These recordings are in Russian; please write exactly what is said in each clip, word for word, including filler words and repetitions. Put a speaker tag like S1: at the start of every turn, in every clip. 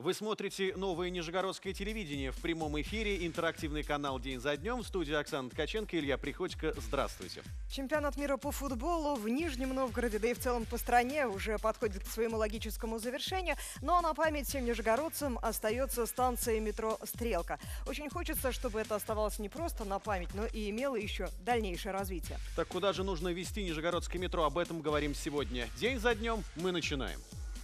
S1: Вы смотрите новое нижегородское телевидение. В прямом эфире интерактивный канал «День за днем». В студии Оксана Ткаченко, Илья Приходько. Здравствуйте.
S2: Чемпионат мира по футболу в Нижнем Новгороде, да и в целом по стране, уже подходит к своему логическому завершению. Но на память всем нижегородцам остается станция метро «Стрелка». Очень хочется, чтобы это оставалось не просто на память, но и имело еще дальнейшее развитие.
S1: Так куда же нужно вести нижегородское метро? Об этом говорим сегодня. День за днем мы начинаем.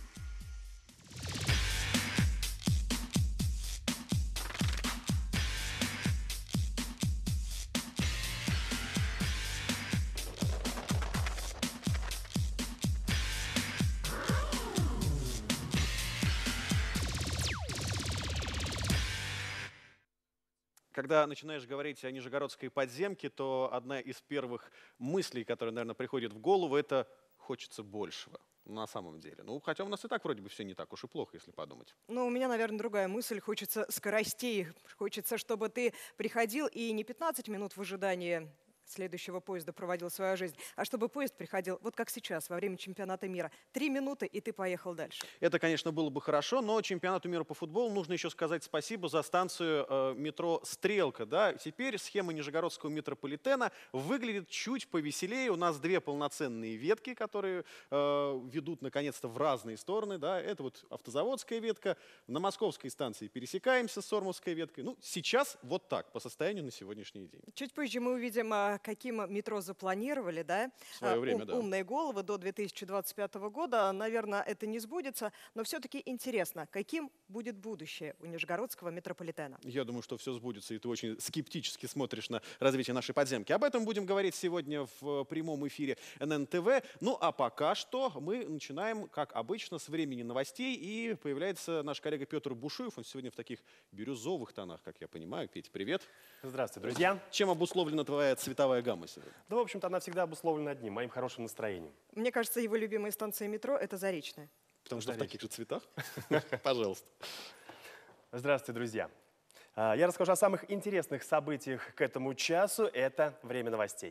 S1: Когда начинаешь говорить о нижегородской подземке, то одна из первых мыслей, которая, наверное, приходит в голову, это хочется большего. На самом деле. Ну, хотя у нас и так вроде бы все не так уж и плохо, если подумать.
S2: Ну, у меня, наверное, другая мысль. Хочется скоростей. Хочется, чтобы ты приходил и не пятнадцать минут в ожидании следующего поезда проводил свою жизнь, а чтобы поезд приходил, вот как сейчас, во время чемпионата мира. Три минуты, и ты поехал дальше.
S1: Это, конечно, было бы хорошо, но чемпионату мира по футболу нужно еще сказать спасибо за станцию э, метро «Стрелка». Да? Теперь схема нижегородского метрополитена выглядит чуть повеселее. У нас две полноценные ветки, которые э, ведут, наконец-то, в разные стороны. Да? Это вот автозаводская ветка. На московской станции пересекаемся с Сормовской веткой. Ну, сейчас вот так, по состоянию на сегодняшний день.
S2: Чуть позже мы увидим, каким метро запланировали, да?
S1: В свое время,
S2: Ум,
S1: да.
S2: Умные головы до две тысячи двадцать пятого года. Наверное, это не сбудется, но все-таки интересно, каким будет будущее у нижегородского метрополитена?
S1: Я думаю, что все сбудется, и ты очень скептически смотришь на развитие нашей подземки. Об этом будем говорить сегодня в прямом эфире эн эн тэ вэ. Ну, а пока что мы начинаем, как обычно, с времени новостей, и появляется наш коллега Петр Бушуев. Он сегодня в таких бирюзовых тонах, как я понимаю. Петя, привет.
S3: Здравствуйте, друзья.
S1: Чем обусловлена твоя цветовая гамма сегодня?
S3: Да, в общем-то, она всегда обусловлена одним, моим хорошим настроением.
S2: Мне кажется, его любимая станция метро – это Заречная.
S1: Потому что в таких же цветах? Пожалуйста.
S3: Здравствуйте, друзья. Я расскажу о самых интересных событиях к этому часу. Это время новостей.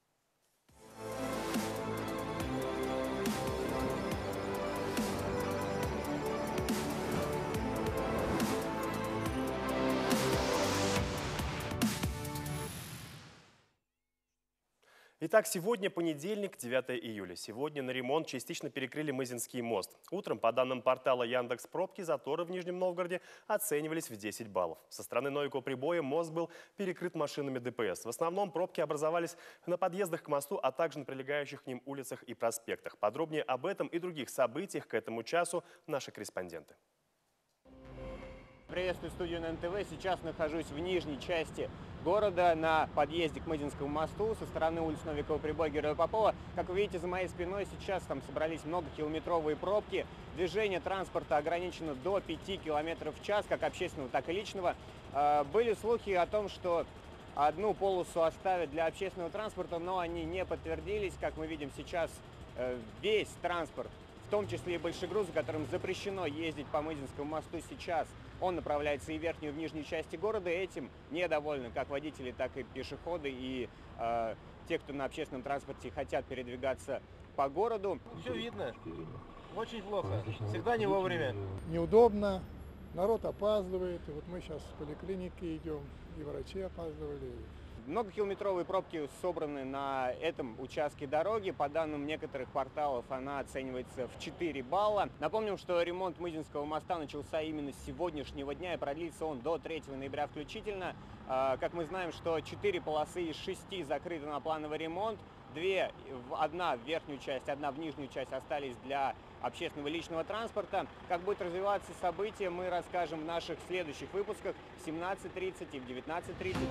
S3: Итак, сегодня понедельник, девятое июля. Сегодня на ремонт частично перекрыли Мызинский мост. Утром, по данным портала Яндекс.Пробки, заторы в Нижнем Новгороде оценивались в десять баллов. Со стороны Новикова прибоя мост был перекрыт машинами дэ пэ эс. В основном пробки образовались на подъездах к мосту, а также на прилегающих к ним улицах и проспектах. Подробнее об этом и других событиях к этому часу наши корреспонденты.
S4: Приветствую студию эн эн тэ вэ. Сейчас нахожусь в нижней части города на подъезде к Мызинскому мосту со стороны улиц Новикова прибоя Героя Попова. Как вы видите, за моей спиной сейчас там собрались многокилометровые пробки. Движение транспорта ограничено до пяти километров в час, как общественного, так и личного. Были слухи о том, что одну полосу оставят для общественного транспорта, но они не подтвердились. Как мы видим сейчас, весь транспорт, в том числе и большегрузы, которым запрещено ездить по Мызинскому мосту сейчас, он направляется и в верхнюю, и в нижнюю части города. Этим недовольны как водители, так и пешеходы, и э, те, кто на общественном транспорте хотят передвигаться по городу.
S5: Все видно. Очень плохо. Всегда не вовремя.
S6: Неудобно. Народ опаздывает. И вот мы сейчас в поликлинике идем, и врачи опаздывали.
S4: Многокилометровые пробки собраны на этом участке дороги. По данным некоторых порталов, она оценивается в четыре балла. Напомним, что ремонт Мызинского моста начался именно с сегодняшнего дня и продлится он до третьего ноября включительно. Как мы знаем, что четыре полосы из шести закрыты на плановый ремонт. Две, одна в верхнюю часть, одна в нижнюю часть остались для общественного и личного транспорта. Как будет развиваться событие, мы расскажем в наших следующих выпусках в семнадцать тридцать и в девятнадцать тридцать.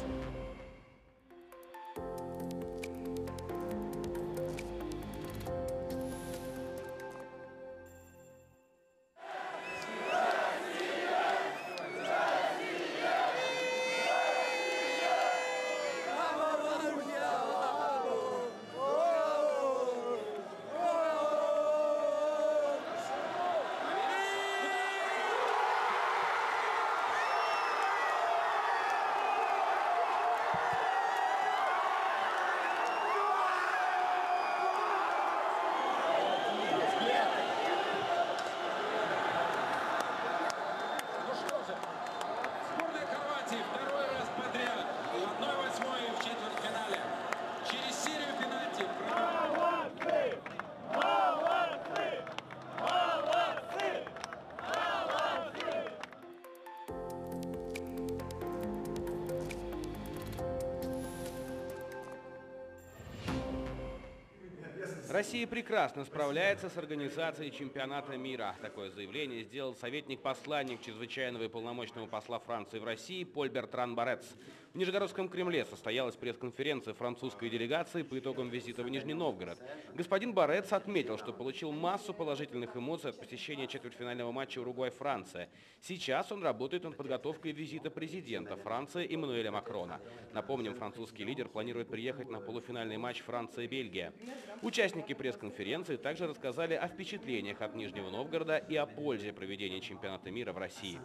S7: Россия прекрасно справляется с организацией чемпионата мира. Такое заявление сделал советник-посланник чрезвычайного и полномочного посла Франции в России Поль Бертран Барец. В Нижегородском Кремле состоялась пресс-конференция французской делегации по итогам визита в Нижний Новгород. Господин Барец отметил, что получил массу положительных эмоций от посещения четвертьфинального матча Уругвай-Франция. Сейчас он работает над подготовкой визита президента Франции Эммануэля Макрона. Напомним, французский лидер планирует приехать на полуфинальный матч Франция-Бельгия. Участники пресс-конференции также рассказали о впечатлениях от Нижнего Новгорода и о пользе проведения чемпионата мира в России.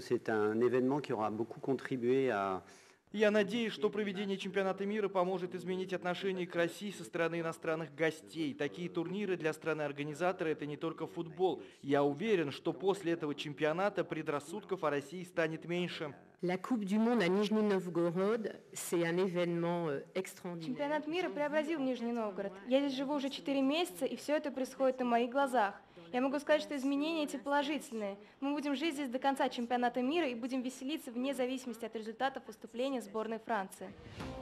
S5: Я надеюсь, что проведение чемпионата мира поможет изменить отношение к России со стороны иностранных гостей. Такие турниры для страны-организатора – это не только футбол. Я уверен, что после этого чемпионата предрассудков о России станет меньше.
S8: Чемпионат мира преобразил Нижний Новгород. Я здесь живу уже четыре месяца, и все это происходит на моих глазах. Я могу сказать, что изменения эти положительные. Мы будем жить здесь до конца чемпионата мира и будем веселиться вне зависимости от результатов выступления сборной Франции.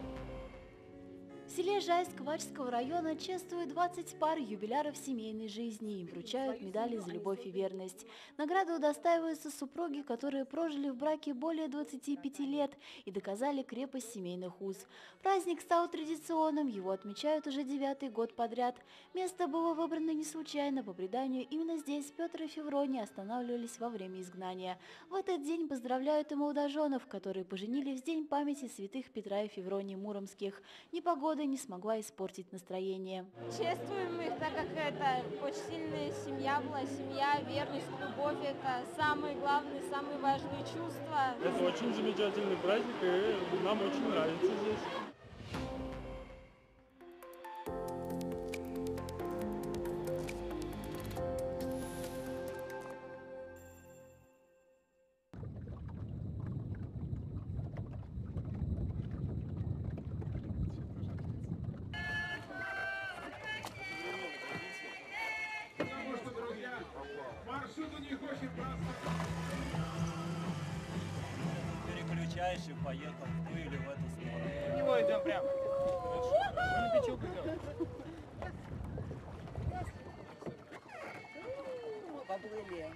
S9: В селе Жайск Вачского района чествуют двадцать пар юбиляров семейной жизни. Им вручают медали за любовь и верность. Награды удостаиваются супруги, которые прожили в браке более двадцати пяти лет и доказали крепость семейных уз. Праздник стал традиционным, его отмечают уже девятый год подряд. Место было выбрано не случайно. По преданию, именно здесь Петр и Феврония останавливались во время изгнания. В этот день поздравляют и молодоженов, которые поженились в день памяти святых Петра и Февронии Муромских. Непогода не смогла испортить настроение.
S10: Чествуем их, так как это очень сильная семья была, семья, верность, любовь – это самые главные, самые важные чувства.
S11: Это очень замечательный праздник, и нам очень нравится здесь.
S12: Переключаешь и поехал в ту или в эту сторону.
S5: В него идем прямо. На печук идем.
S13: Поплыли.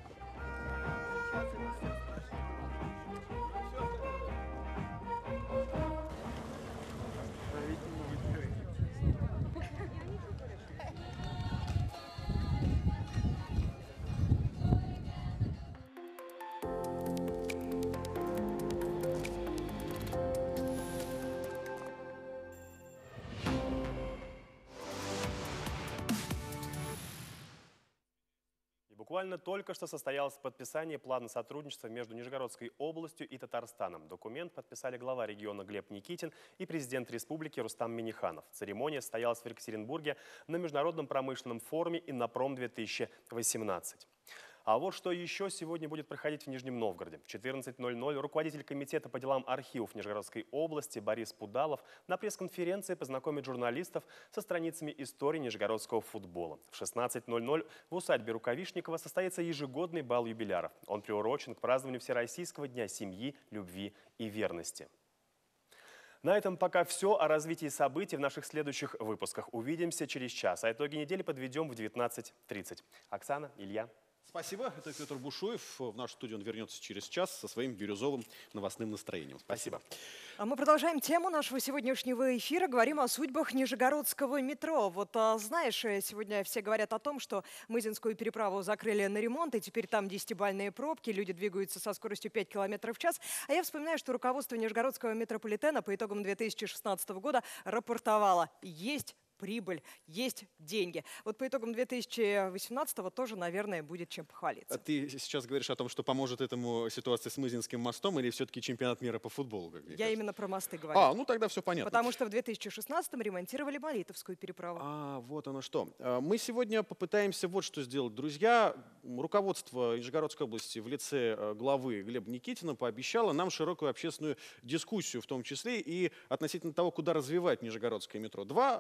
S3: Буквально только что состоялось подписание плана сотрудничества между Нижегородской областью и Татарстаном. Документ подписали глава региона Глеб Никитин и президент республики Рустам Минниханов. Церемония состоялась в Екатеринбурге на Международном промышленном форуме «Иннопром две тысячи восемнадцать». А вот что еще сегодня будет проходить в Нижнем Новгороде. В четырнадцать ноль ноль руководитель комитета по делам архивов Нижегородской области Борис Пудалов на пресс-конференции познакомит журналистов со страницами истории нижегородского футбола. В шестнадцать ноль ноль в усадьбе Рукавишникова состоится ежегодный бал юбиляров. Он приурочен к празднованию Всероссийского дня семьи, любви и верности. На этом пока все. О развитии событий в наших следующих выпусках. Увидимся через час. А итоги недели подведем в девятнадцать тридцать. Оксана, Илья.
S1: Спасибо. Это Петр Бушуев. В нашу студию он вернется через час со своим бирюзовым новостным настроением. Спасибо.
S2: А мы продолжаем тему нашего сегодняшнего эфира. Говорим о судьбах Нижегородского метро. Вот а, знаешь, сегодня все говорят о том, что Мызинскую переправу закрыли на ремонт, и теперь там десятибалльные пробки, люди двигаются со скоростью пять километров в час. А я вспоминаю, что руководство Нижегородского метрополитена по итогам две тысячи шестнадцатого года рапортовало: есть прибыль, есть деньги. Вот по итогам две тысячи восемнадцатого тоже, наверное, будет чем похвалиться.
S1: А ты сейчас говоришь о том, что поможет этому ситуация с Мызинским мостом, или все-таки чемпионат мира по футболу? Как мне
S2: Я
S1: кажется?
S2: именно про мосты говорю.
S1: А, ну тогда все понятно.
S2: Потому что в две тысячи шестнадцатом ремонтировали Молитовскую переправу.
S1: А, вот оно что. Мы сегодня попытаемся вот что сделать. Друзья, руководство Нижегородской области в лице главы Глеба Никитина пообещало нам широкую общественную дискуссию, в том числе и относительно того, куда развивать Нижегородское метро. Два основных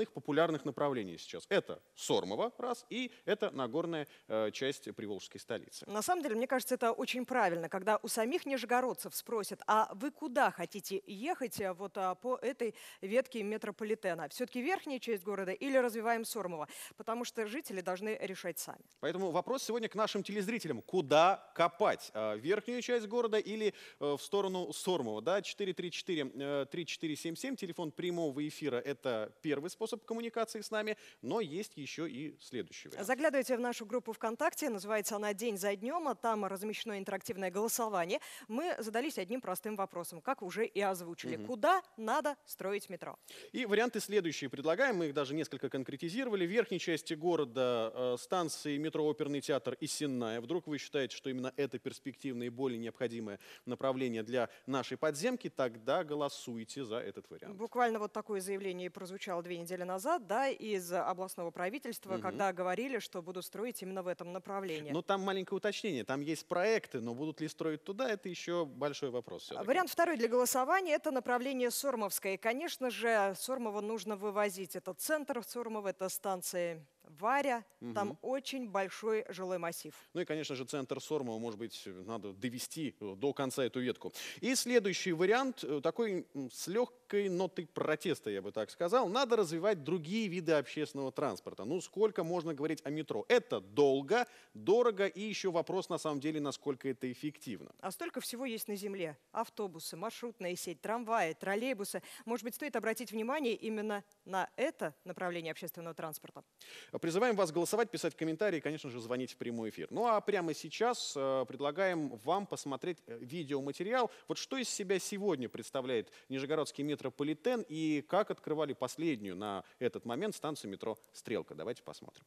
S1: основных популярных направлений сейчас. Это Сормово, раз, и это Нагорная э, часть приволжской столицы.
S2: На самом деле, мне кажется, это очень правильно, когда у самих нижегородцев спросят, а вы куда хотите ехать э, вот а, по этой ветке метрополитена? Все-таки верхняя часть города или развиваем Сормово? Потому что жители должны решать сами.
S1: Поэтому вопрос сегодня к нашим телезрителям. Куда копать? Э, верхнюю часть города или э, в сторону Сормова? Да, четыре три четыре три четыре семь семь, телефон прямого эфира, это первый способ коммуникации с нами, но есть еще и следующий вариант.
S2: Заглядывайте в нашу группу ВКонтакте, называется она «День за днем», а там размещено интерактивное голосование. Мы задались одним простым вопросом, как уже и озвучили. Угу. Куда надо строить метро?
S1: И варианты следующие предлагаем, мы их даже несколько конкретизировали. В верхней части города э, станции метро Оперный театр и Сенная. Вдруг вы считаете, что именно это перспективное и более необходимое направление для нашей подземки, тогда голосуйте за этот вариант.
S2: Буквально вот такое заявление прозвучало две недели назад, да, из областного правительства, угу. когда говорили, что будут строить именно в этом направлении.
S1: Но там маленькое уточнение, там есть проекты, но будут ли строить туда, это еще большой вопрос.
S2: Вариант второй для голосования – это направление Сормовское. И, конечно же, Сормово нужно вывозить. Это центр Сормова, это станция Варя, угу. там очень большой жилой массив.
S1: Ну и, конечно же, центр Сормова, может быть, надо довести до конца эту ветку. И следующий вариант, такой с легкой нотой протеста, я бы так сказал, надо развивать другие виды общественного транспорта. Ну, сколько можно говорить о метро? Это долго, дорого и еще вопрос, на самом деле, насколько это эффективно.
S2: А столько всего есть на земле. Автобусы, маршрутная сеть, трамваи, троллейбусы. Может быть, стоит обратить внимание именно на это направление общественного транспорта?
S1: Призываем вас голосовать, писать комментарии и, конечно же, звонить в прямой эфир. Ну а прямо сейчас э, предлагаем вам посмотреть видеоматериал. Вот что из себя сегодня представляет Нижегородский метрополитен и как открывали последнюю на этот момент станцию метро «Стрелка». Давайте посмотрим.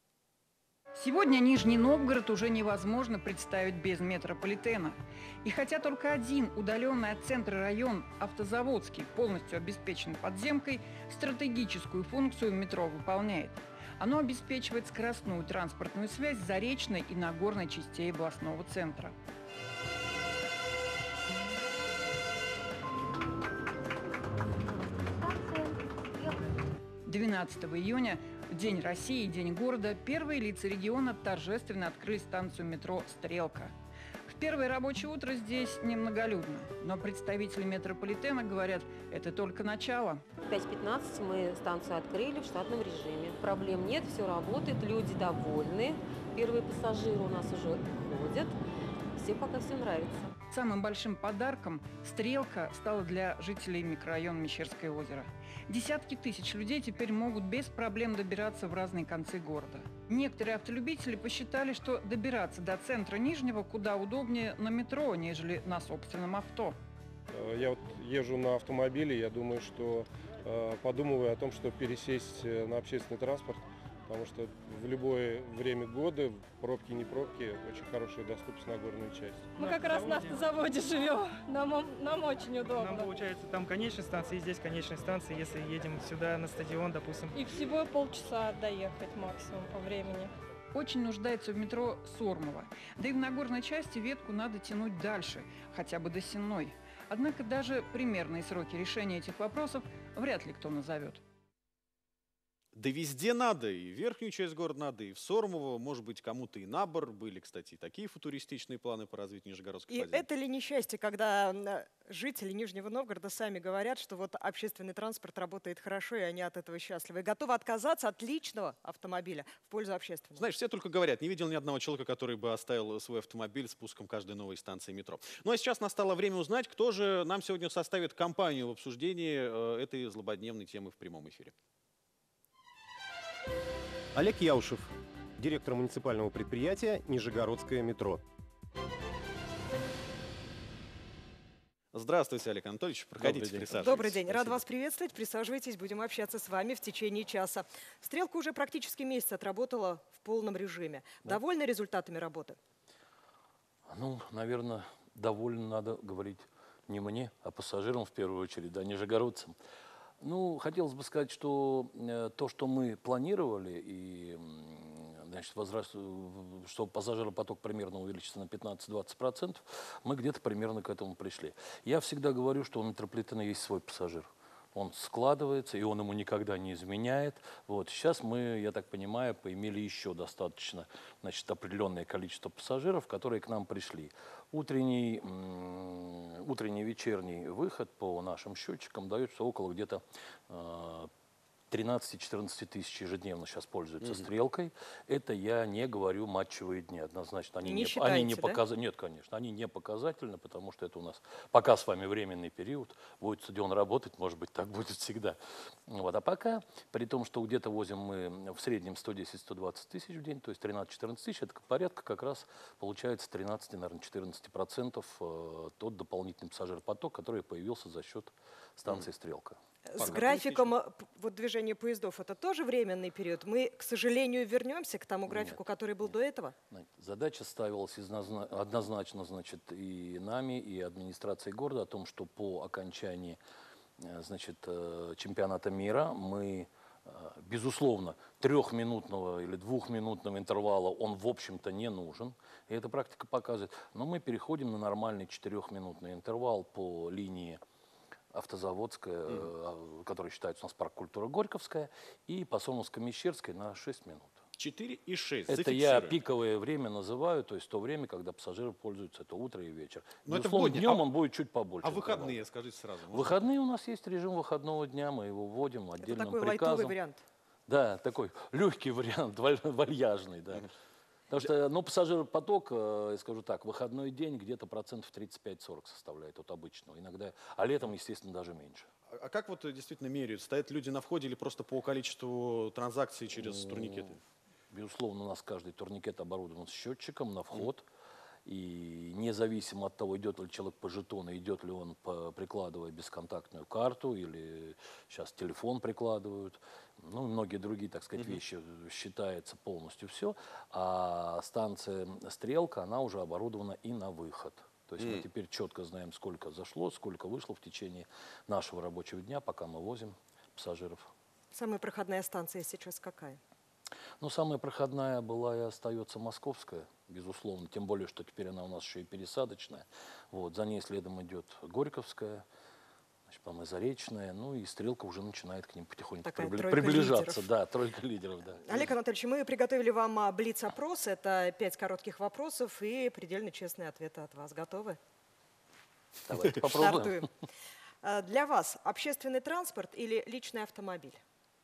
S13: Сегодня Нижний Новгород уже невозможно представить без метрополитена. И хотя только один удаленный от центра район, Автозаводский, полностью обеспечен подземкой, стратегическую функцию метро выполняет. Оно обеспечивает скоростную транспортную связь с Заречной и Нагорной частей областного центра. двенадцатого июня, День России, День города, первые лица региона торжественно открыли станцию метро «Стрелка». В первое рабочее утро здесь немноголюдно, но представители метрополитена говорят, это только начало.
S14: В пять пятнадцать мы станцию открыли в штатном режиме. Проблем нет, все работает, люди довольны, первые пассажиры у нас уже ходят, всем пока все нравится.
S13: Самым большим подарком «Стрелка» стала для жителей микрорайона Мещерское озеро. Десятки тысяч людей теперь могут без проблем добираться в разные концы города. Некоторые автолюбители посчитали, что добираться до центра Нижнего куда удобнее на метро, нежели на собственном авто.
S15: Я вот езжу на автомобиле, я думаю, что э, подумываю о том, что пересесть на общественный транспорт, потому что в любое время года, пробки не пробки, очень хорошая доступность на горную часть.
S16: Мы как раз на автозаводе живем, нам, нам очень удобно.
S11: Нам, получается, там конечная станция, и здесь конечная станция, если едем сюда на стадион, допустим.
S16: И всего полчаса доехать максимум по времени.
S13: Очень нуждается в метро Сормово. Да и в Нагорной части ветку надо тянуть дальше, хотя бы до Сенной. Однако даже примерные сроки решения этих вопросов вряд ли кто назовет.
S1: Да везде надо, и в верхнюю часть города надо, и в Сормово, может быть, кому-то и на Бор. Были, кстати, и такие футуристичные планы по развитию Нижегородской подземки.
S2: И это ли несчастье, когда жители Нижнего Новгорода сами говорят, что вот общественный транспорт работает хорошо, и они от этого счастливы, и готовы отказаться от личного автомобиля в пользу общественного?
S1: Знаешь, все только говорят, не видел ни одного человека, который бы оставил свой автомобиль спуском каждой новой станции метро. Ну а сейчас настало время узнать, кто же нам сегодня составит компанию в обсуждении э, этой злободневной темы в прямом эфире.
S17: Олег Яушев, директор муниципального предприятия «Нижегородское метро».
S1: Здравствуйте, Олег Анатольевич. Проходите, присаживайтесь.
S2: Добрый день. Рад вас приветствовать. Присаживайтесь, будем общаться с вами в течение часа. «Стрелка» уже практически месяц отработала в полном режиме. Да. Довольны результатами работы?
S18: Ну, наверное, довольно надо говорить не мне, а пассажирам в первую очередь, да, нижегородцам. Ну, хотелось бы сказать, что э, то, что мы планировали, и, значит, возраст, что пассажиропоток примерно увеличится на пятнадцать-двадцать процентов, мы где-то примерно к этому пришли. Я всегда говорю, что у метрополитена есть свой пассажир. он складывается, и он ему никогда не изменяет. Вот. Сейчас мы, я так понимаю, поимели еще достаточно, значит, определенное количество пассажиров, которые к нам пришли. Утренний, утренний вечерний выход по нашим счетчикам дает, что около где-то тринадцать-четырнадцать тысяч ежедневно сейчас пользуются mm-hmm. стрелкой. Это я не говорю матчевые дни. Однозначно они
S2: не,
S18: не,
S2: считаете,
S18: они не
S2: да?
S18: показательны. Нет, конечно, они не показательны, потому что это у нас пока с вами временный период. Будет стадион работать, может быть, так будет всегда. Вот. А пока, при том, что где-то возим мы в среднем сто десять - сто двадцать тысяч в день, то есть тринадцать-четырнадцать тысяч, это порядка как раз получается тринадцать-четырнадцать процентов тот дополнительный пассажиропоток, который появился за счет станции mm-hmm. «Стрелка».
S2: С графиком вот, движения поездов это тоже временный период? Мы, к сожалению, вернемся к тому графику, нет, который был нет. до этого?
S18: Задача ставилась однозначно, значит, и нами, и администрацией города о том, что по окончании, значит, чемпионата мира мы, безусловно, трехминутного или двухминутного интервала он, в общем-то, не нужен. И эта практика показывает. Но мы переходим на нормальный четырехминутный интервал по линии Автозаводская, mm-hmm. которая считается у нас парк культуры Горьковская, и по Солнцево-Мещерской на шесть минут.
S1: четыре и шесть.
S18: Это я пиковое время называю, то есть то время, когда пассажиры пользуются, это утро и вечер.
S1: Но
S18: безусловно,
S1: это
S18: днем
S1: а,
S18: он будет чуть побольше.
S1: А выходные, интервал. Скажите сразу.
S18: Можно? Выходные у нас есть режим выходного дня, мы его вводим отдельным
S2: это такой
S18: приказом.
S2: лайтовый вариант.
S18: Да, такой легкий вариант, вальяжный, да. Mm-hmm. Потому что, ну, пассажиропоток, я скажу так, выходной день где-то процентов тридцать пять - сорок составляет от обычного. Иногда, а летом, естественно, даже меньше.
S1: А как вот действительно меряют? Стоят люди на входе или просто по количеству транзакций через ну, турникеты?
S18: Безусловно, у нас каждый турникет оборудован счетчиком на вход. Mm. И независимо от того, идет ли человек по жетону, идет ли он, по, прикладывая бесконтактную карту, или сейчас телефон прикладывают, ну и многие другие, так сказать, mm-hmm. вещи, считается полностью все. А станция «Стрелка», она уже оборудована и на выход. То есть mm. мы теперь четко знаем, сколько зашло, сколько вышло в течение нашего рабочего дня, пока мы возим пассажиров.
S2: Самая проходная станция сейчас какая?
S18: Ну, самая проходная была и остается московская, безусловно. Тем более, что теперь она у нас еще и пересадочная. Вот, за ней следом идет Горьковская, значит, по-моему, Заречная. Ну и «Стрелка» уже начинает к ним потихоньку прибли... приближаться.
S2: Лидеров.
S18: Да, тройка лидеров, да.
S2: Олег Анатольевич, мы приготовили вам блиц-опрос. Это пять коротких вопросов и предельно честные ответы от вас. Готовы?
S18: Давайте попробуем.
S2: Стартуем. Для вас общественный транспорт или личный автомобиль?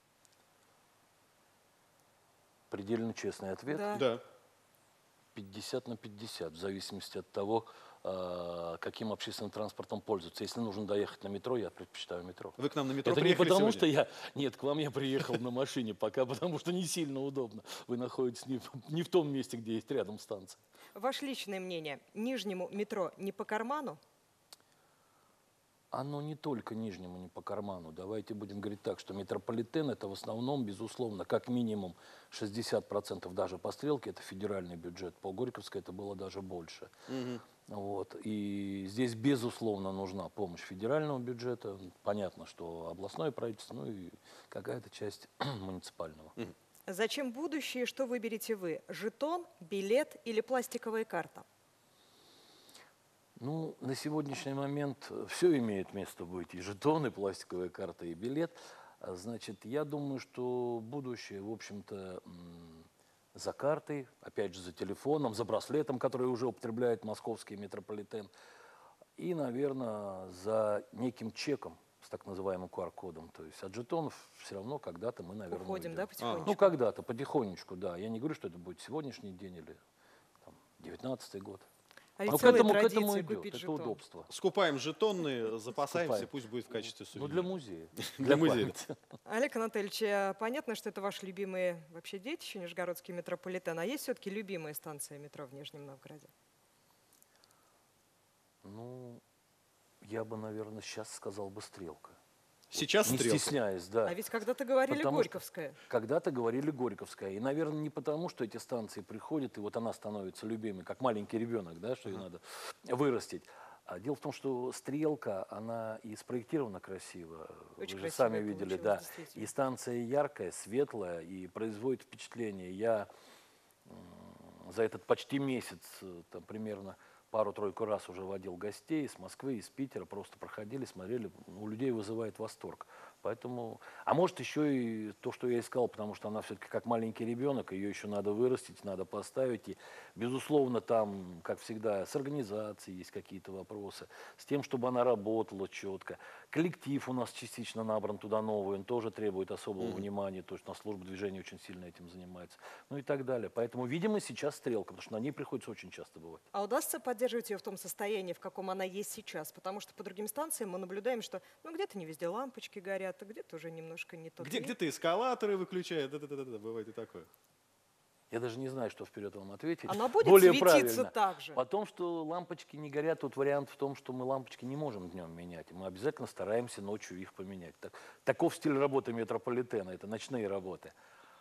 S18: Предельно честный ответ.
S2: Да.
S1: Да.
S18: пятьдесят на пятьдесят, в зависимости от того, каким общественным транспортом пользоваться. Если нужно доехать на метро, я предпочитаю метро.
S1: Вы к нам на метро
S18: Это
S1: приехали
S18: не потому,
S1: сегодня?
S18: что я... Нет, к вам я приехал на машине пока, потому что не сильно удобно. Вы находитесь не в, не в том месте, где есть рядом станция.
S2: Ваше личное мнение. Нижнему метро не по карману?
S18: Оно не только Нижнему не по карману. Давайте будем говорить так, что метрополитен — это в основном, безусловно, как минимум шестьдесят процентов даже по «Стрелке» — это федеральный бюджет. По Горьковской это было даже больше. Угу. Вот. И здесь, безусловно, нужна помощь федерального бюджета. Понятно, что областное правительство, ну и какая-то часть муниципального.
S2: Угу. Зачем будущее? Что выберете вы? Жетон, билет или пластиковая карта?
S18: Ну, на сегодняшний момент все имеет место быть. И жетон, и пластиковая карта, и билет. Значит, я думаю, что будущее, в общем-то, за картой, опять же, за телефоном, за браслетом, который уже употребляет московский метрополитен. И, наверное, за неким чеком с так называемым ку ар кодом. То есть от жетонов все равно когда-то мы, наверное,
S2: уходим,
S18: уйдем.
S2: Да, потихонечку?
S18: Ну, когда-то, потихонечку, да. Я не говорю, что это будет сегодняшний день или девятнадцатый год.
S2: А ведь
S18: Но к этому, к этому идет, это жетон. Удобство.
S1: Скупаем жетонные, запасаемся, Скупаем. Пусть будет в качестве сувенира.
S18: Ну, для музея.
S1: Для музея.
S2: Олег Анатольевич, понятно, что это ваш любимый вообще детище, Нижегородский метрополитен. А есть все-таки любимая станция метро в Нижнем Новгороде?
S18: Ну, я бы, наверное, сейчас сказал бы «Стрелка».
S1: Сейчас
S18: не
S1: «Стрелка».
S18: Не стесняясь, да.
S2: А ведь когда-то говорили потому Горьковская.
S18: Когда-то говорили Горьковская. И, наверное, не потому, что эти станции приходят, и вот она становится любимой, как маленький ребенок, да, что ее надо вырастить. А дело в том, что «Стрелка», она и спроектирована красиво.
S2: Очень
S18: Вы же сами видели, да.
S2: И
S18: станция яркая, светлая, и производит впечатление. Я за этот почти месяц там, примерно пару-тройку раз уже водил гостей из Москвы, из Питера, просто проходили, смотрели, у людей вызывает восторг. Поэтому, а может еще и то, что я искал, потому что она все-таки как маленький ребенок, ее еще надо вырастить, надо поставить. И, безусловно, там, как всегда, с организацией есть какие-то вопросы, с тем, чтобы она работала четко. Коллектив у нас частично набран туда новый, он тоже требует особого mm-hmm. внимания, то есть на службу движения очень сильно этим занимается, ну и так далее. Поэтому, видимо, сейчас стрелка, потому что на ней приходится очень часто бывать.
S2: А удастся поддерживать ее в том состоянии, в каком она есть сейчас? Потому что по другим станциям мы наблюдаем, что ну, где-то не везде лампочки горят, где-то уже немножко не то.
S1: Где, где-то эскалаторы выключают, да-да-да, бывает и такое.
S18: Я даже не знаю, что вперед вам ответить.
S2: Она будет
S18: Более
S2: светиться
S18: правильно.
S2: так же?
S18: Потом, что лампочки не горят, тут вариант в том, что мы лампочки не можем днем менять. Мы обязательно стараемся ночью их поменять. Так, таков стиль работы метрополитена, это ночные работы.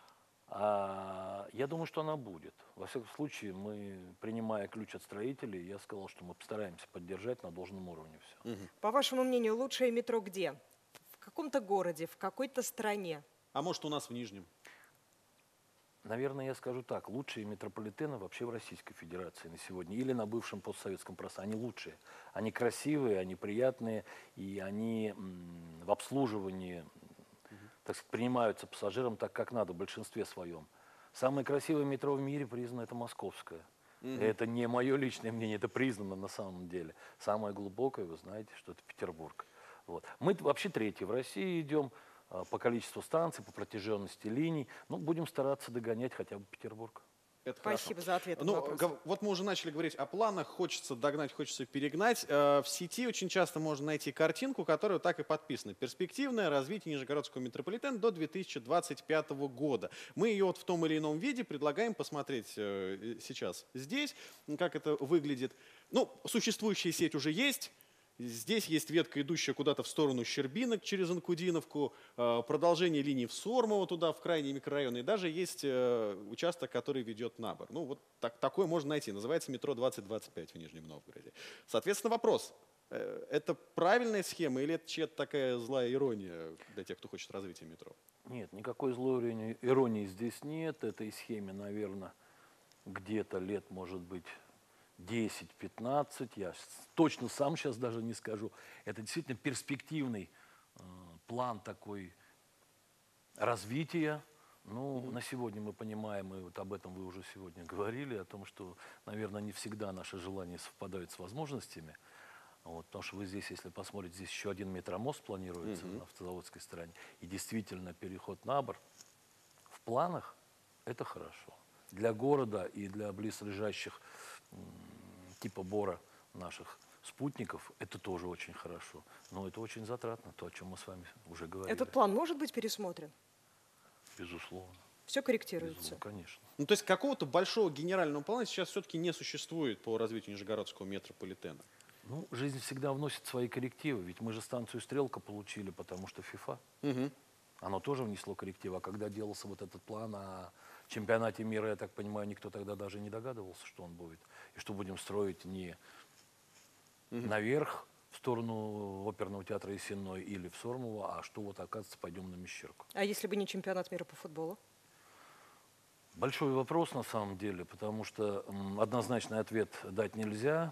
S18: А я думаю, что она будет. Во всяком случае, мы, принимая ключ от строителей, я сказал, что мы постараемся поддержать на должном уровне все.
S2: Угу. По вашему мнению, лучшее метро где? В каком-то городе, в какой-то стране?
S1: А может, у нас в Нижнем?
S18: Наверное, я скажу так. Лучшие метрополитены вообще в Российской Федерации на сегодня или на бывшем постсоветском пространстве. Они лучшие. Они красивые, они приятные, и они м, в обслуживании так сказать, принимаются пассажирам так, как надо, в большинстве своем. Самое красивое метро в мире признано это московское. Mm-hmm. Это не мое личное мнение, это признано на самом деле. Самое глубокое, вы знаете, что это Петербург. Вот. Мы вообще третьи в России идем а, по количеству станций, по протяженности линий. Ну, будем стараться догонять хотя бы Петербург.
S1: Это
S2: Спасибо
S1: хорошо.
S2: за ответ.
S1: Ну, вот мы уже начали говорить о планах, хочется догнать, хочется перегнать. В сети очень часто можно найти картинку, которая так и подписана. Перспективное развитие Нижегородского метрополитена до две тысячи двадцать пятого года. Мы ее вот в том или ином виде предлагаем посмотреть сейчас здесь, как это выглядит. Ну, существующая сеть уже есть. Здесь есть ветка, идущая куда-то в сторону Щербинок через Анкудиновку, продолжение линии в Сормово туда, в крайние микрорайоны. И даже есть участок, который ведет на Бар. Ну, вот так, такое можно найти. Называется метро двадцать двадцать пять в Нижнем Новгороде. Соответственно, вопрос. Это правильная схема или это чья-то такая злая ирония для тех, кто хочет развития метро?
S18: Нет, никакой злой иронии здесь нет. Этой схеме, наверное, где-то лет, может быть, десять-пятнадцать, я точно сам сейчас даже не скажу. Это действительно перспективный э, план такой развития. Ну, mm-hmm. на сегодня мы понимаем, и вот об этом вы уже сегодня говорили, о том, что, наверное, не всегда наши желания совпадают с возможностями. Вот, потому что вы здесь, если посмотрите, здесь еще один метромост планируется mm-hmm. на автозаводской стороне. И действительно переход на Бар в планах – это хорошо. Для города и для близлежащих типа Бора наших спутников, это тоже очень хорошо. Но это очень затратно, то, о чем мы с вами уже говорили.
S2: Этот план может быть пересмотрен?
S18: Безусловно.
S2: Все корректируется?
S18: Безусловно, конечно.
S1: Ну, то есть какого-то большого генерального плана сейчас все-таки не существует по развитию Нижегородского метрополитена?
S18: Ну, жизнь всегда вносит свои коррективы. Ведь мы же станцию «Стрелка» получили, потому что ФИФА. Угу. Оно тоже внесло коррективы. А когда делался вот этот план о чемпионате мира, я так понимаю, никто тогда даже не догадывался, что он будет. И что будем строить не угу. наверх, в сторону оперного театра Есенной или в Сормово, а что вот, оказывается, пойдем на Мещерку.
S2: А если бы не чемпионат мира по футболу?
S18: Большой вопрос на самом деле, потому что м, однозначный ответ дать нельзя.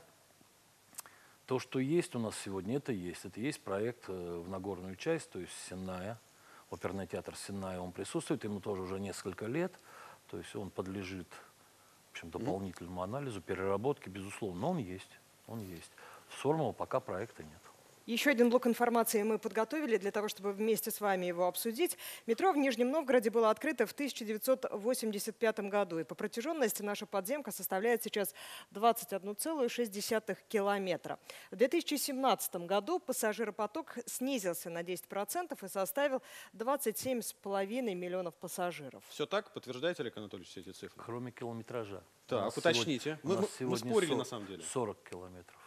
S18: То, что есть у нас сегодня, это есть. Это есть проект э, в Нагорную часть, то есть Сенная. Оперный театр Сенная, он присутствует, ему тоже уже несколько лет. То есть он подлежит в общем, дополнительному анализу, переработке, безусловно. Но он есть, он есть. В Сормово пока проекта нет.
S2: Еще один блок информации мы подготовили для того, чтобы вместе с вами его обсудить. Метро в Нижнем Новгороде было открыто в тысяча девятьсот восемьдесят пятом году. И по протяженности наша подземка составляет сейчас двадцать одна целая шесть десятых километра. В две тысячи семнадцатом году пассажиропоток снизился на десять процентов и составил двадцать семь с половиной миллионов пассажиров.
S1: Все так? Подтверждаете, Олег Анатольевич, все эти цифры?
S18: Кроме километража.
S1: Так, уточните.
S18: Сегодня,
S1: мы, мы, мы спорили
S18: сорок,
S1: на самом деле.
S18: сорок километров.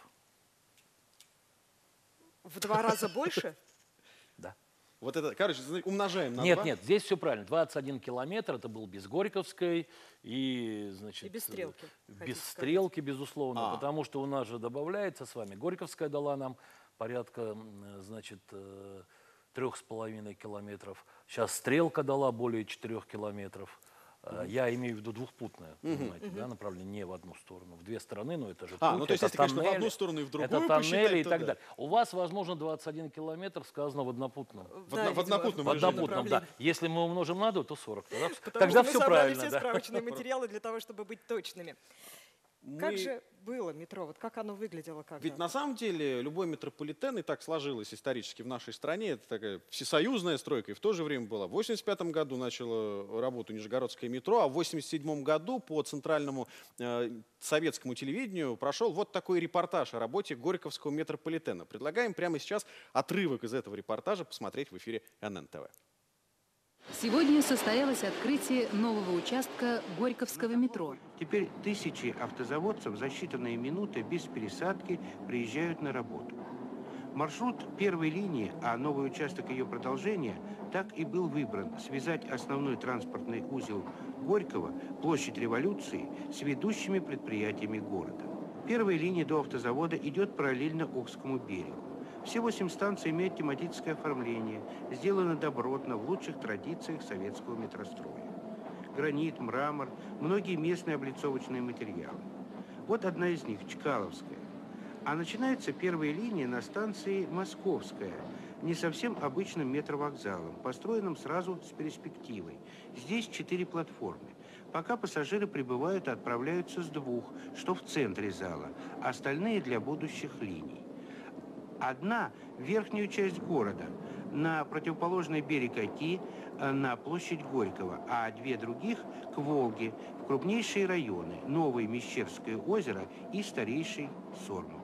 S2: В два раза больше?
S18: Да.
S1: Вот это, короче, умножаем на
S18: Нет,
S1: два.
S18: нет, здесь все правильно. двадцать один километр, это был без Горьковской и, значит...
S2: И без Стрелки.
S18: Без Стрелки, безусловно,
S1: А.
S18: потому что у нас же добавляется с вами. Горьковская дала нам порядка, значит, трех с половиной километров. Сейчас Стрелка дала более четырех километров. Э, Я имею в виду двухпутное,
S1: Мгм.
S18: понимаете,
S1: Мгм.
S18: да, направление не в одну сторону, в две стороны, но это же
S1: А,
S18: путь,
S1: ну то есть
S18: это
S1: если, конечно, в
S18: тоннели,
S1: одну сторону и в другую
S18: это
S1: посчитать,
S18: тоннели и
S1: то
S18: так
S1: да.
S18: далее. У вас, возможно, двадцать один километр сказано в однопутном.
S1: В одно- в однопутном
S18: В
S1: режиме.
S18: однопутном, да. Если мы умножим на два, то сорок. Тогда,
S2: Потому
S18: тогда
S2: что мы
S18: все
S2: собрали
S18: правильно.
S2: все
S18: да.
S2: справочные материалы для того, чтобы быть точными. Как
S1: Мы-
S2: же было метро? Вот как оно выглядело когда?
S1: Ведь на самом деле любой метрополитен, и так сложилось исторически в нашей стране, это такая всесоюзная стройка, и в то же время была. В восемьдесят пятом году начало работу Нижегородское метро, а в восемьдесят седьмом году по центральному э, советскому телевидению прошел вот такой репортаж о работе Горьковского метрополитена. Предлагаем прямо сейчас отрывок из этого репортажа посмотреть в эфире эн эн тэ вэ.
S19: Сегодня состоялось открытие нового участка Горьковского метро.
S20: Теперь тысячи автозаводцев за считанные минуты без пересадки приезжают на работу. Маршрут первой линии, а новый участок ее продолжения, так и был выбран: связать основной транспортный узел Горького, площадь Революции, с ведущими предприятиями города. Первая линия до автозавода идет параллельно Окскому берегу. Все восемь станций имеют тематическое оформление, сделано добротно, в лучших традициях советского метростроя. Гранит, мрамор, многие местные облицовочные материалы. Вот одна из них, Чкаловская. А начинается первая линия на станции Московская, не совсем обычным метровокзалом, построенным сразу с перспективой. Здесь четыре платформы. Пока пассажиры прибывают и отправляются с двух, что в центре зала, а остальные для будущих линий. Одна – в верхнюю часть города, на противоположный берег Оки, на площадь Горького, а две других – к Волге, в крупнейшие районы – Новое Мещерское озеро и старейший Сормов.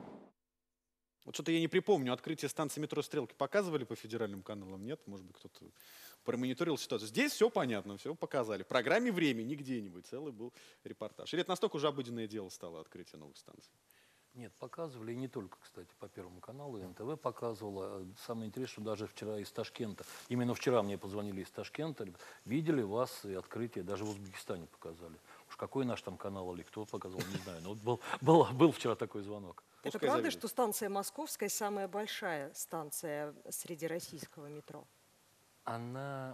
S1: Вот что-то я не припомню, открытие станции метро «Стрелки» показывали по федеральным каналам, нет? Может быть, кто-то промониторил ситуацию. Здесь все понятно, все показали. В программе «Время», не где-нибудь, целый был репортаж. Или это настолько уже обыденное дело стало, открытие новых станций?
S18: Нет, показывали, и не только, кстати, по Первому каналу, эн тэ вэ показывала. Самое интересное, что даже вчера из Ташкента, именно вчера мне позвонили из Ташкента, видели вас и открытие, даже в Узбекистане показали. Уж какой наш там канал или кто показал, не знаю, но вот был, был, был вчера такой звонок.
S2: Это
S1: Пускай
S2: правда,
S1: завидуют.
S2: что станция Московская самая большая станция среди российского метро?
S18: Она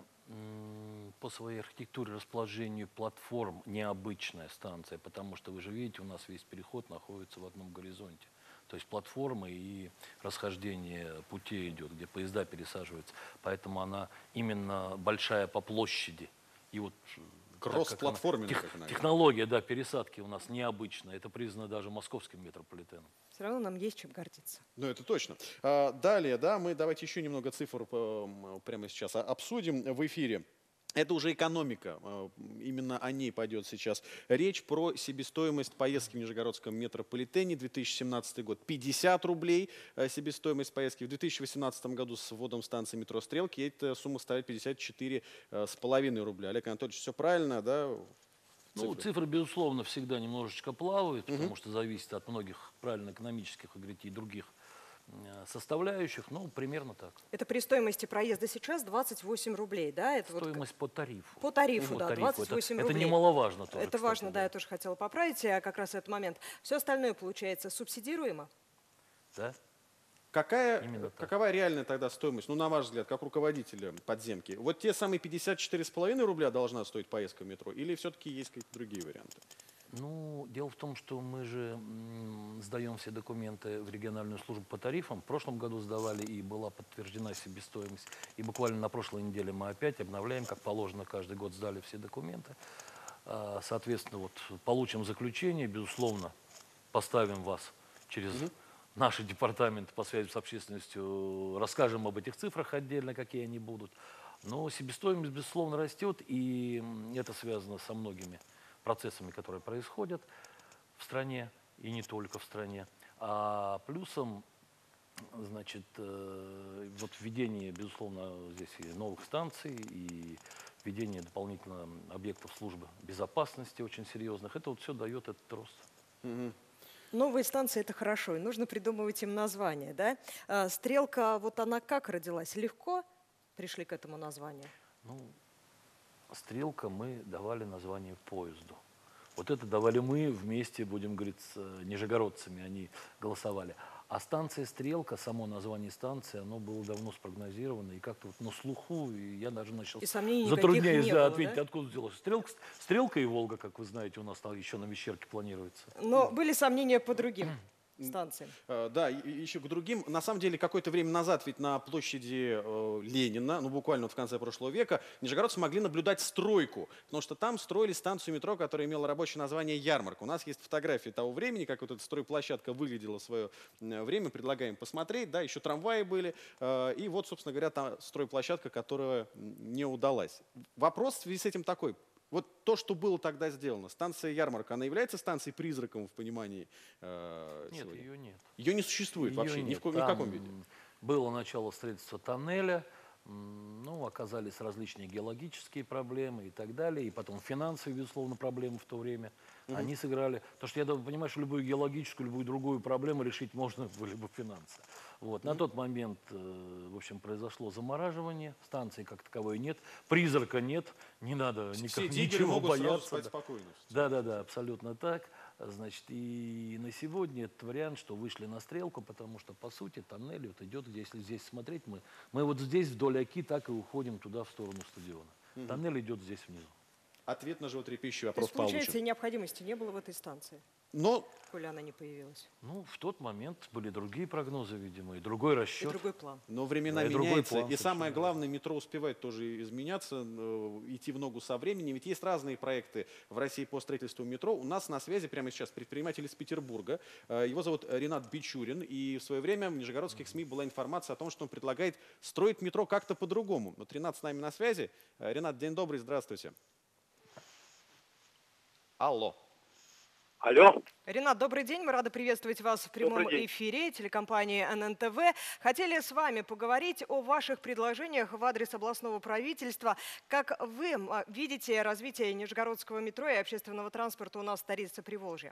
S18: м, по своей архитектуре, расположению платформ необычная станция, потому что, вы же видите, у нас весь переход находится в одном горизонте. То есть платформы и расхождение путей идет, где поезда пересаживаются. Поэтому она именно большая по площади. И вот
S1: Кросс-платформенная,
S18: тех,
S1: как она
S18: технология, да, пересадки у нас необычная. Это признано даже московским метрополитеном.
S2: Все равно нам есть чем гордиться.
S1: Ну, это точно. А, далее, да, мы давайте еще немного цифр по- прямо сейчас обсудим в эфире. Это уже экономика. А, Именно о ней пойдет сейчас речь, про себестоимость поездки в Нижегородском метрополитене. две тысячи семнадцатый год пятьдесят рублей а, себестоимость поездки. В две тысячи восемнадцатом году с вводом станции метро «Стрелки» эта сумма ставит пятьдесят четыре с половиной рубля. Олег Анатольевич, все правильно, да?
S18: Ну,
S1: Цифры.
S18: цифры, безусловно, всегда немножечко плавают,
S1: Мгм.
S18: потому что зависит от многих правильно экономических, как говорите, и других э, составляющих. Ну, примерно так.
S2: Это при стоимости проезда сейчас двадцать восемь рублей, да? Это вот
S18: Стоимость по тарифу.
S2: по тарифу,
S18: По
S2: да,
S18: тарифу.
S2: двадцать восемь
S18: это,
S2: рублей.
S18: Это немаловажно тоже,
S2: Это
S18: кстати,
S2: важно, да,
S18: да.
S2: я тоже хотела поправить а как раз этот момент. Все остальное, получается, субсидируемо?
S18: Да?
S1: Какая,
S18: Именно так.
S1: какова реальная тогда стоимость, ну, на ваш взгляд, как руководителя подземки? Вот те самые пятьдесят четыре с половиной рубля должна стоить поездка в метро, или все-таки есть какие-то другие варианты?
S18: Ну, дело в том, что мы же м, сдаем все документы в региональную службу по тарифам. В прошлом году сдавали, и была подтверждена себестоимость. И буквально на прошлой неделе мы опять обновляем, как положено, каждый год сдали все документы. А, Соответственно, вот получим заключение, безусловно, поставим вас через наши департаменты по связи с общественностью, расскажем об этих цифрах отдельно, какие они будут. Но себестоимость, безусловно, растет, и м, это связано со многими процессами, которые происходят в стране, и не только в стране. А плюсом, значит, э, вот введение, безусловно, здесь и новых станций, и введение дополнительно объектов службы безопасности очень серьезных, это вот все дает этот рост.
S2: Новые станции – это хорошо, и нужно придумывать им название, да? А, «Стрелка», вот она как родилась? Легко пришли к этому названию?
S18: Ну, «Стрелка» мы давали название поезду. Вот это давали мы вместе, будем говорить, с нижегородцами, они голосовали. А станция «Стрелка», само название станции, оно было давно спрогнозировано, и как-то вот на слуху, и я даже начал
S2: И сомнений
S18: затрудняюсь
S2: никаких не
S18: да,
S2: было,
S18: ответить,
S2: да?
S18: откуда взялось. Стрелка, «Стрелка» и «Волга», как вы знаете, у нас там еще на Мещерке планируется.
S2: Но были сомнения по другим станциям.
S1: Э, Да, и- и еще к другим. На самом деле, какое-то время назад ведь на площади э, Ленина, ну буквально вот в конце прошлого века, нижегородцы могли наблюдать стройку, потому что там строили станцию метро, которая имела рабочее название «Ярмарка». У нас есть фотографии того времени, как вот эта стройплощадка выглядела в свое э, время, предлагаем посмотреть, да, еще трамваи были, э, и вот, собственно говоря, та стройплощадка, которая не удалась. Вопрос в связи с этим такой. Вот то, что было тогда сделано, станция «Ярмарка», она является станцией-призраком в понимании э,
S18: Нет,
S1: сегодня?
S18: ее нет.
S1: Ее не существует
S18: Ее
S1: вообще, ни в,
S18: нет.
S1: ко- ни в
S18: Там
S1: каком виде.
S18: Было начало строительства тоннеля, м, ну, оказались различные геологические проблемы и так далее, и потом финансовые, безусловно, проблемы в то время.
S1: Мгм.
S18: Они сыграли, потому что я думаю, понимаю, что любую геологическую, любую другую проблему решить можно были бы финансы. Вот. На тот момент, э, в общем, произошло замораживание, станции как таковой нет, призрака нет, не надо
S1: Все
S18: никак-
S1: эти игры
S18: ничего
S1: могут сразу
S18: бояться.
S1: спать
S18: да.
S1: спокойно.
S18: Да, да, да, абсолютно так. Значит, и на сегодня этот вариант, что вышли на стрелку, потому что, по сути, тоннель вот идет, если здесь смотреть, мы, мы вот здесь вдоль Оки так и уходим туда, в сторону стадиона.
S1: Мгм.
S18: Тоннель идет здесь внизу.
S1: Ответ на животрепещущий
S2: То
S1: вопрос
S2: есть, получается, и
S1: получен.
S2: необходимости не было в этой станции,
S1: Но
S2: коли она не появилась.
S18: Ну, в тот момент были другие прогнозы, видимо, и другой расчет.
S2: И другой план.
S1: Но времена
S18: Да, и другой
S1: меняются,
S18: план
S1: и самое
S18: совершенно.
S1: главное, метро успевает тоже изменяться, э, идти в ногу со временем. Ведь есть разные проекты в России по строительству метро. У нас на связи прямо сейчас предприниматель из Петербурга. Э, Его зовут Ренат Бичурин. И в свое время в нижегородских СМИ была информация о том, что он предлагает строить метро как-то по-другому. Вот Ренат с нами на связи. Э, Ренат, день добрый, здравствуйте. Алло.
S21: Алло.
S2: Ренат, добрый день. Мы рады приветствовать вас в прямом
S21: Добрый день.
S2: эфире телекомпании эн эн тэ вэ. Хотели с вами поговорить о ваших предложениях в адрес областного правительства. Как вы м, а, видите развитие нижегородского метро и общественного транспорта у нас в столице Приволжья?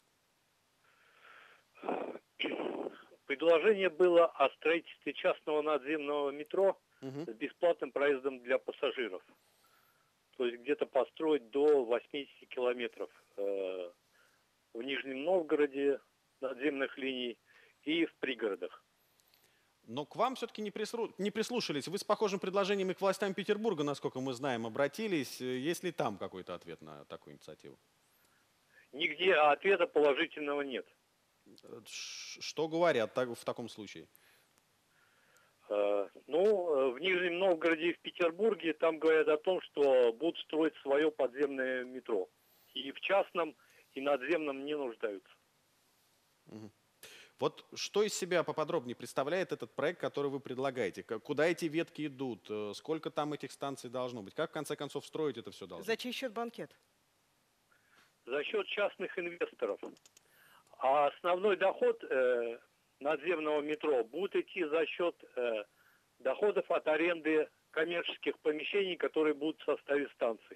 S21: Предложение было о строительстве частного надземного метро с бесплатным проездом для пассажиров. То есть где-то построить до восьмидесяти километров э, в Нижнем Новгороде надземных линий и в пригородах.
S1: Но к вам все-таки не, присру- не прислушались. Вы с похожим предложением и к властям Петербурга, насколько мы знаем, обратились. Э, Есть ли там какой-то ответ на такую инициативу?
S21: Нигде ответа положительного нет.
S1: Э, ш- Что говорят так- в таком случае?
S21: Э, Ну, э, в Нижнем Новгороде и в Петербурге там говорят о том, что будут строить свое подземное метро. И в частном, и надземном не нуждаются.
S1: Мгм. Вот что из себя поподробнее представляет этот проект, который вы предлагаете? К- Куда эти ветки идут? Э, Сколько там этих станций должно быть? Как в конце концов строить это все должно?
S2: За чей счет банкет?
S21: За счет частных инвесторов. А основной доход э, надземного метро будет идти за счет э, доходов от аренды коммерческих помещений, которые будут в составе станций.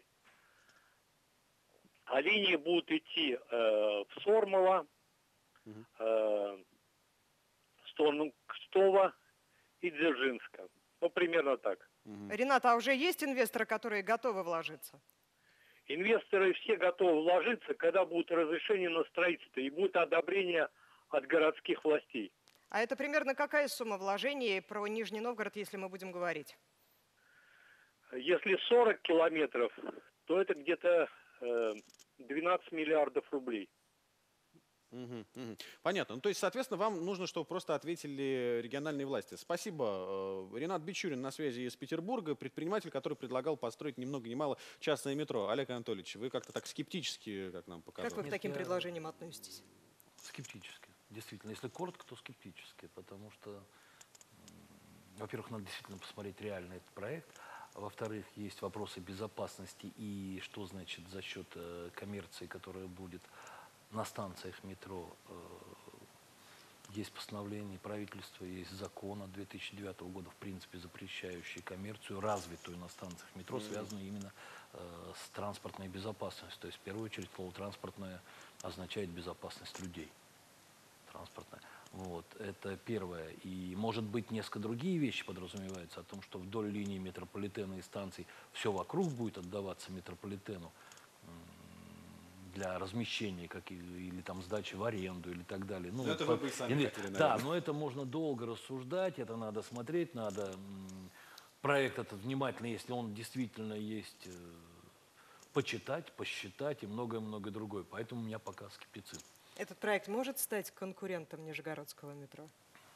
S21: А линии будут идти э, в Сормово, э, в сторону Кстова и Дзержинска. Ну, примерно так.
S2: Ренат, а уже есть инвесторы, которые готовы вложиться?
S21: Инвесторы все готовы вложиться, когда будет разрешение на строительство и будет одобрение от городских властей.
S2: А это примерно какая сумма вложений про Нижний Новгород, если мы будем говорить?
S21: Если сорок километров, то это где-то э, двенадцать миллиардов рублей.
S1: Мгм, мгм. Понятно. Ну, то есть, соответственно, вам нужно, чтобы просто ответили региональные власти. Спасибо. Э, Ренат Бичурин на связи из Петербурга, предприниматель, который предлагал построить ни много ни мало частное метро. Олег Анатольевич, вы как-то так скептически, как нам показалось.
S2: Как вы к таким предложениям относитесь?
S18: Скептически. Действительно, если коротко, то скептически, потому что, м, во-первых, надо действительно посмотреть реально этот проект, а во-вторых, есть вопросы безопасности и что значит за счет э, коммерции, которая будет на станциях метро. Э, есть постановление правительства, есть закон от две тысячи девятого года, в принципе, запрещающий коммерцию, развитую на станциях метро,
S1: Мгм.
S18: связанную именно э, с транспортной безопасностью. То есть, в первую очередь, слово «транспортная» означает безопасность людей. Транспортная. Вот, это первое. И, может быть, несколько другие вещи подразумеваются о том, что вдоль линии метрополитена и станций все вокруг будет отдаваться метрополитену. М, для размещения как, или там сдачи в аренду или так далее. Ну,
S1: но это
S18: по,
S1: вы бы и сами
S18: или,
S1: хотели,
S18: да,
S1: наверное.
S18: но это можно долго рассуждать, это надо смотреть, надо м, проект этот внимательно, если он действительно есть, э, почитать, посчитать и многое-многое другое. Поэтому у меня пока скептицизм.
S2: Этот проект может стать конкурентом Нижегородского метро?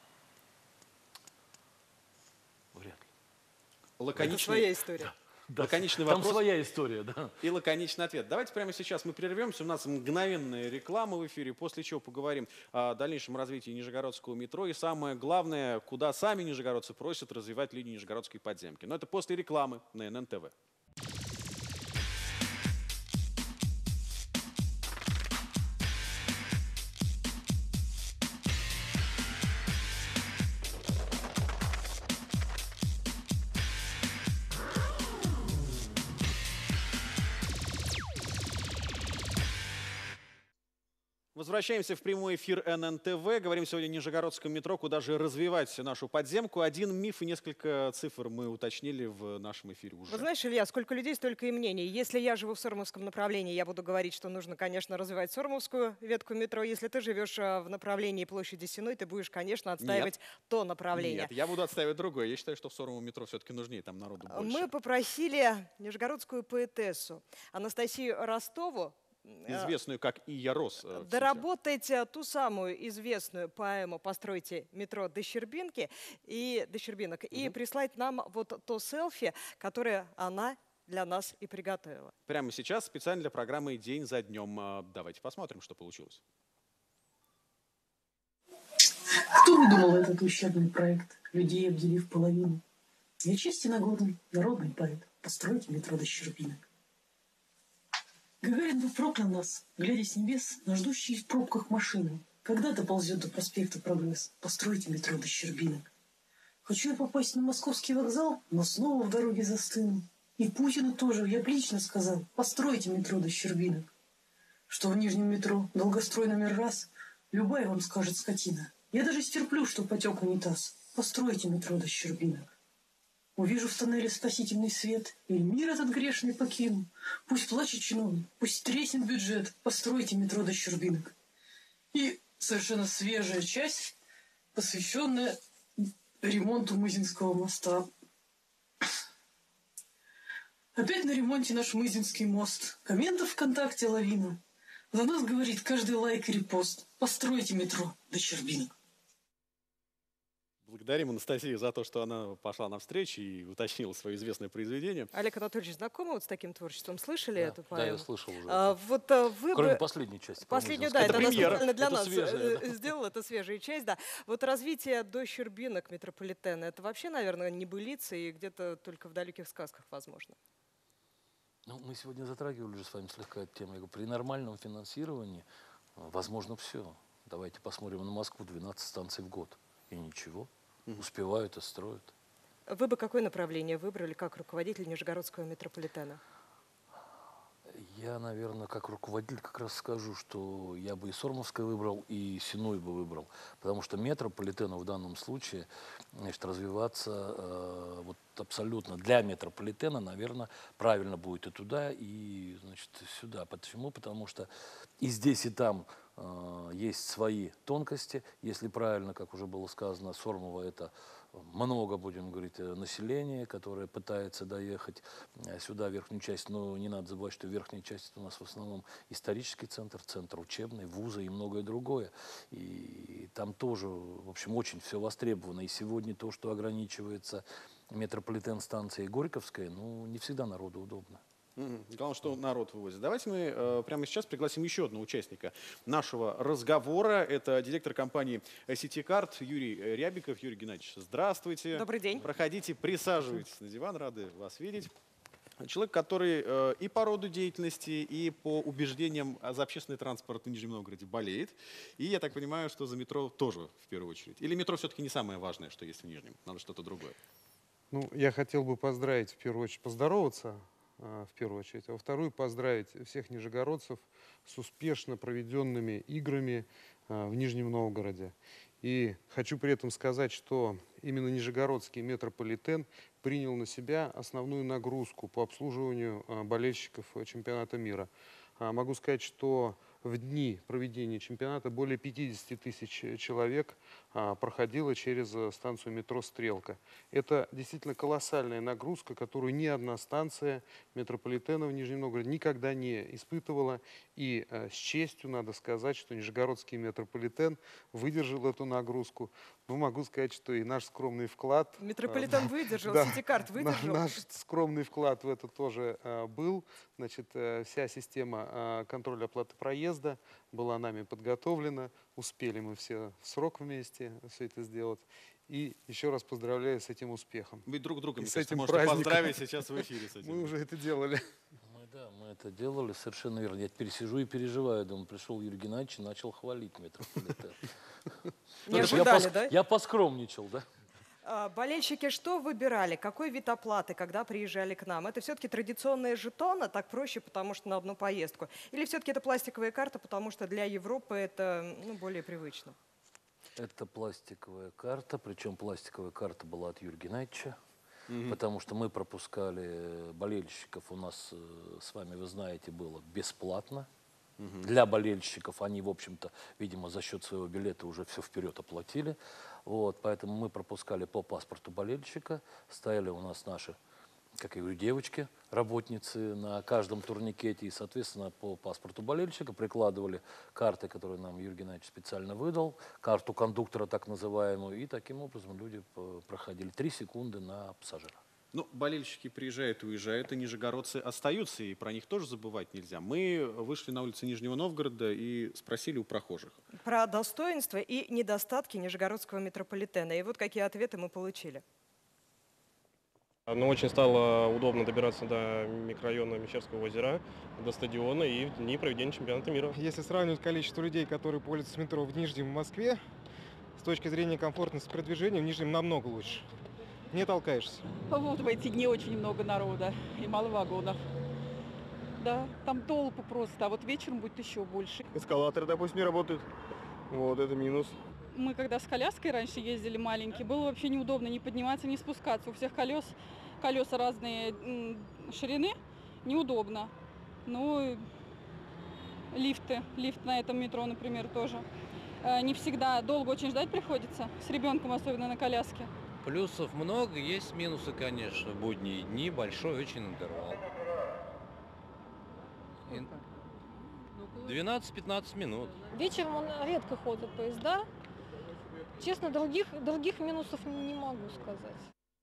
S18: Вряд ли.
S1: Лаконичный...
S2: Это своя история.
S18: Да,
S1: лаконичный
S18: там
S1: вопрос.
S18: своя история, да.
S1: И лаконичный ответ. Давайте прямо сейчас мы прервемся. У нас мгновенная реклама в эфире, после чего поговорим о дальнейшем развитии Нижегородского метро. И самое главное, куда сами нижегородцы просят развивать линию Нижегородской подземки. Но это после рекламы на эн эн тэ вэ. Возвращаемся в прямой эфир эн эн тэ вэ. Говорим сегодня о Нижегородском метро, куда же развивать нашу подземку. Один миф и несколько цифр мы уточнили в нашем эфире уже.
S2: Вы знаешь, Илья, сколько людей, столько и мнений. Если я живу в Сормовском направлении, я буду говорить, что нужно, конечно, развивать Сормовскую ветку метро. Если ты живешь в направлении площади Сеной, ты будешь, конечно, отстаивать
S1: Нет.
S2: то направление.
S1: Нет, я буду отстаивать другое. Я считаю, что в Сормовом метро все-таки нужнее, там народу больше.
S2: Мы попросили нижегородскую поэтессу Анастасию Ростову,
S1: известную как И я рос.
S2: доработать ту самую известную поэму «Постройте метро до Щербинки» и до Щербинок, угу. и прислать нам вот то селфи, которое она для нас и приготовила.
S1: Прямо сейчас специально для программы «День за днем». Давайте посмотрим, что получилось.
S6: Кто выдумал этот ущербный проект, людей обделив половину? Я честен нагодный, народный поэт. Постройте метро до Щербинок. Гагарин бы проклял нас, глядя с небес на ждущие в пробках машины. Когда-то ползет до проспекта Прогресс. Постройте метро до Щербинок. Хочу я попасть на московский вокзал, но снова в дороге застыну. И Путину тоже я лично сказал: постройте метро до Щербинок. Что в Нижнем метро долгострой номер раз, любая вам скажет скотина. Я даже стерплю, что потек унитаз. Постройте метро до Щербинок. Увижу в тоннеле спасительный свет, и мир этот грешный покину. Пусть плачет чиновник, пусть треснет бюджет, постройте метро до Щербинок. И совершенно свежая часть, посвященная ремонту Мызинского моста. Опять на ремонте наш Мызинский мост. Комментов ВКонтакте лавина. За нас говорит каждый лайк и репост. Постройте метро до Щербинок.
S1: Благодарим Анастасию за то, что она пошла навстречу и уточнила свое известное произведение.
S2: Олег Анатольевич, знакомы вот с таким творчеством? Слышали
S18: Да,
S2: эту поэму?
S18: да, я слышал уже.
S2: А, вот, а, вы
S18: Кроме
S2: бы...
S18: последней части.
S2: Последнюю, да,
S18: это
S2: это
S18: премьера.
S2: специально для
S18: Это
S2: нас
S18: свежая, да.
S2: сделала, это свежая часть, да. Вот развитие до Щербинок метрополитена, это вообще, наверное, небылица и где-то только в далеких сказках возможно.
S18: Ну, мы сегодня затрагивали уже с вами слегка эту тему. Я говорю, при нормальном финансировании возможно все. Давайте посмотрим на Москву, двенадцать станций в год. И ничего. Успевают и строят.
S2: Вы бы какое направление выбрали как руководитель Нижегородского метрополитена?
S18: Я, наверное, как руководитель как раз скажу, что я бы и Сормовское выбрал, и Сеной бы выбрал. Потому что метрополитену в данном случае, значит, развиваться э, вот абсолютно для метрополитена, наверное, правильно будет и туда, и, значит, сюда. Почему? Потому что и здесь, и там э, есть свои тонкости. Если правильно, как уже было сказано, Сормово — это много, будем говорить, населения, которое пытается доехать сюда, в верхнюю часть. Но не надо забывать, что верхняя часть у нас в основном исторический центр, центр учебный, вузы и многое другое. И там тоже, в общем, очень все востребовано. И сегодня то, что ограничивается метрополитен станцией Горьковской, ну, не всегда народу удобно.
S1: Mm-hmm. Главное, что народ вывозит. Давайте мы э, прямо сейчас пригласим еще одного участника нашего разговора. Это директор компании Ситикард Юрий Рябиков. Юрий Геннадьевич, здравствуйте.
S2: Добрый день.
S1: Проходите, присаживайтесь на диван, рады вас видеть. Человек, который э, и по роду деятельности, и по убеждениям за общественный транспорт в Нижнем Новгороде болеет. И я так понимаю, что за метро тоже в первую очередь. Или метро все-таки не самое важное, что есть в Нижнем? Надо что-то другое.
S15: Ну, я хотел бы поздравить, в первую очередь, поздороваться, в первую очередь, а во вторую поздравить всех нижегородцев с успешно проведенными играми в Нижнем Новгороде. И хочу при этом сказать, что именно Нижегородский метрополитен принял на себя основную нагрузку по обслуживанию болельщиков чемпионата мира.
S4: Могу сказать, что в дни проведения чемпионата более пятидесяти тысяч человек проходило через станцию метро «Стрелка». Это действительно колоссальная нагрузка, которую ни одна станция метрополитена в Нижнем Новгороде никогда не испытывала. И с честью надо сказать, что Нижегородский метрополитен выдержал эту нагрузку. Ну, могу сказать, что и наш скромный вклад...
S2: Метрополитен выдержал,
S4: да,
S2: Ситикард выдержал.
S4: Наш скромный вклад в это тоже был. Значит, вся система контроля оплаты проезда была нами подготовлена. Успели мы все в срок вместе все это сделать. И еще раз поздравляю с этим успехом.
S1: Вы друг друга,
S4: И
S1: мне
S4: с
S1: кажется,
S4: этим
S1: можете
S4: праздником.
S1: поздравить сейчас в эфире с этим.
S4: Мы уже это делали.
S18: Мы, да, мы это делали, совершенно верно. Я теперь сижу и переживаю. Думаю, пришел Юрий Геннадьевич и начал хвалить метрополитен.
S2: Не ожидали, да?
S18: Я поскромничал, да?
S2: А, болельщики что выбирали? Какой вид оплаты, когда приезжали к нам? Это все-таки традиционные жетоны, так проще, потому что на одну поездку? Или все-таки это пластиковая карта, потому что для Европы это ну, более привычно?
S18: Это пластиковая карта, причем пластиковая карта была от Юрия Геннадьевича,
S1: Мгм.
S18: потому что мы пропускали болельщиков, у нас э, с вами, вы знаете, было бесплатно.
S1: Мгм.
S18: Для болельщиков они, в общем-то, видимо, за счет своего билета уже все вперед оплатили. Вот, поэтому мы пропускали по паспорту болельщика, стояли у нас наши, как я говорю, девочки, работницы на каждом турникете, и, соответственно, по паспорту болельщика прикладывали карты, которые нам Юрий Геннадьевич специально выдал, карту кондуктора так называемую, и таким образом люди э, проходили три секунды на пассажира.
S1: Ну, болельщики приезжают и уезжают, и нижегородцы остаются, и про них тоже забывать нельзя. Мы вышли на улицы Нижнего Новгорода и спросили у прохожих.
S2: Про достоинства и недостатки Нижегородского метрополитена. И вот какие ответы мы получили.
S22: Но очень стало удобно добираться до микрорайона Мещерского озера, до стадиона и в дни проведения чемпионата мира.
S23: Если сравнивать количество людей, которые пользуются метро в Нижнем и в Москве, с точки зрения комфортности продвижения в Нижнем намного лучше. Не толкаешься.
S24: Вот в эти дни очень много народа и мало вагонов. Да, там толпы просто, а вот вечером будет еще больше.
S22: Эскалаторы, допустим, не работают. Вот, это минус.
S24: Мы когда с коляской раньше ездили маленькие, было вообще неудобно ни подниматься, ни спускаться. У всех колес, колеса разные м, ширины, неудобно. Ну, лифты, лифт на этом метро, например, тоже. Э, Не всегда, долго очень ждать приходится, с ребенком, особенно на коляске.
S25: Плюсов много, есть минусы, конечно. В будние дни большой очень интервал. Ин- двенадцать-пятнадцать минут.
S16: Вечером он редко ходят поезда. Честно, других, других минусов не могу сказать.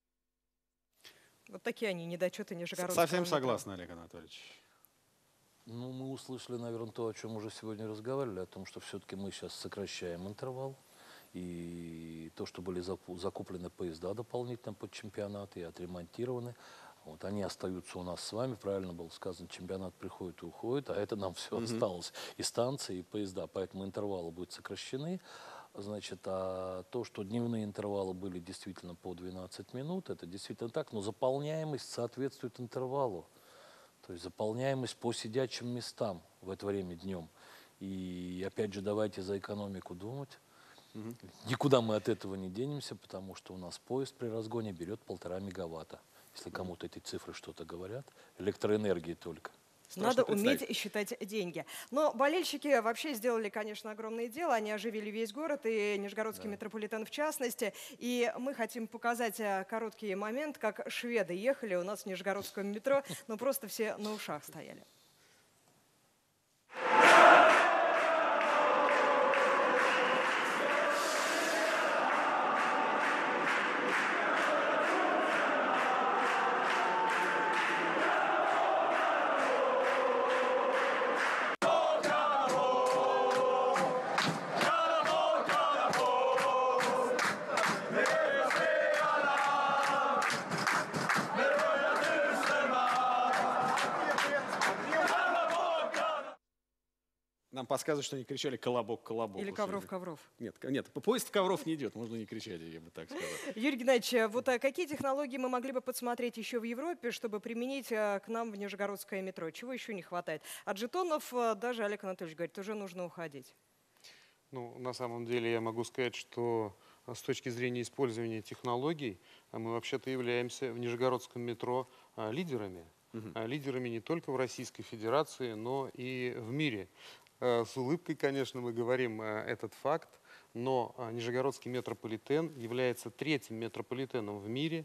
S2: Вот такие они, недочеты Нижегородского
S1: Совсем
S2: метро.
S1: согласны, Олег Анатольевич.
S18: Ну, мы услышали, наверное, то, о чем уже сегодня разговаривали, о том, что все-таки мы сейчас сокращаем интервал. И то, что были заку- закуплены поезда дополнительно под чемпионат и отремонтированы, вот они остаются у нас с вами. Правильно было сказано, чемпионат приходит и уходит, а это нам все
S1: Мгм.
S18: осталось. И станции, и поезда. Поэтому интервалы будут сокращены. Значит, а то, что дневные интервалы были действительно по двенадцать минут, это действительно так, но заполняемость соответствует интервалу. То есть заполняемость по сидячим местам в это время днем. И опять же, давайте за экономику думать.
S1: Мгм.
S18: Никуда мы от этого не денемся, потому что у нас поезд при разгоне берет полтора мегаватта. Если кому-то эти цифры что-то говорят, электроэнергии только.
S2: Надо уметь считать деньги. Но болельщики вообще сделали, конечно, огромное дело. Они оживили весь город, и Нижегородский метрополитен в частности. И мы хотим показать э, короткий момент, как шведы ехали у нас в Нижегородском метро, но просто все на ушах стояли.
S1: Нам подсказывают, что они кричали «Колобок, колобок».
S2: Или
S1: Вот
S2: «Ковров,
S1: что-
S2: ковров».
S1: Нет, к- нет, по- поезд ковров не идет, можно не кричать, я бы так сказал.
S2: Юрий Геннадьевич, а вот а какие технологии мы могли бы подсмотреть еще в Европе, чтобы применить а, к нам в Нижегородское метро? Чего еще не хватает? От жетонов а, даже Олег Анатольевич говорит, уже нужно уходить.
S4: Ну, на самом деле я могу сказать, что а, с точки зрения использования технологий а, мы вообще-то являемся в Нижегородском метро а, лидерами. угу. лидерами не только в Российской Федерации, но и в мире. С улыбкой, конечно, мы говорим этот факт, но Нижегородский метрополитен является третьим метрополитеном в мире,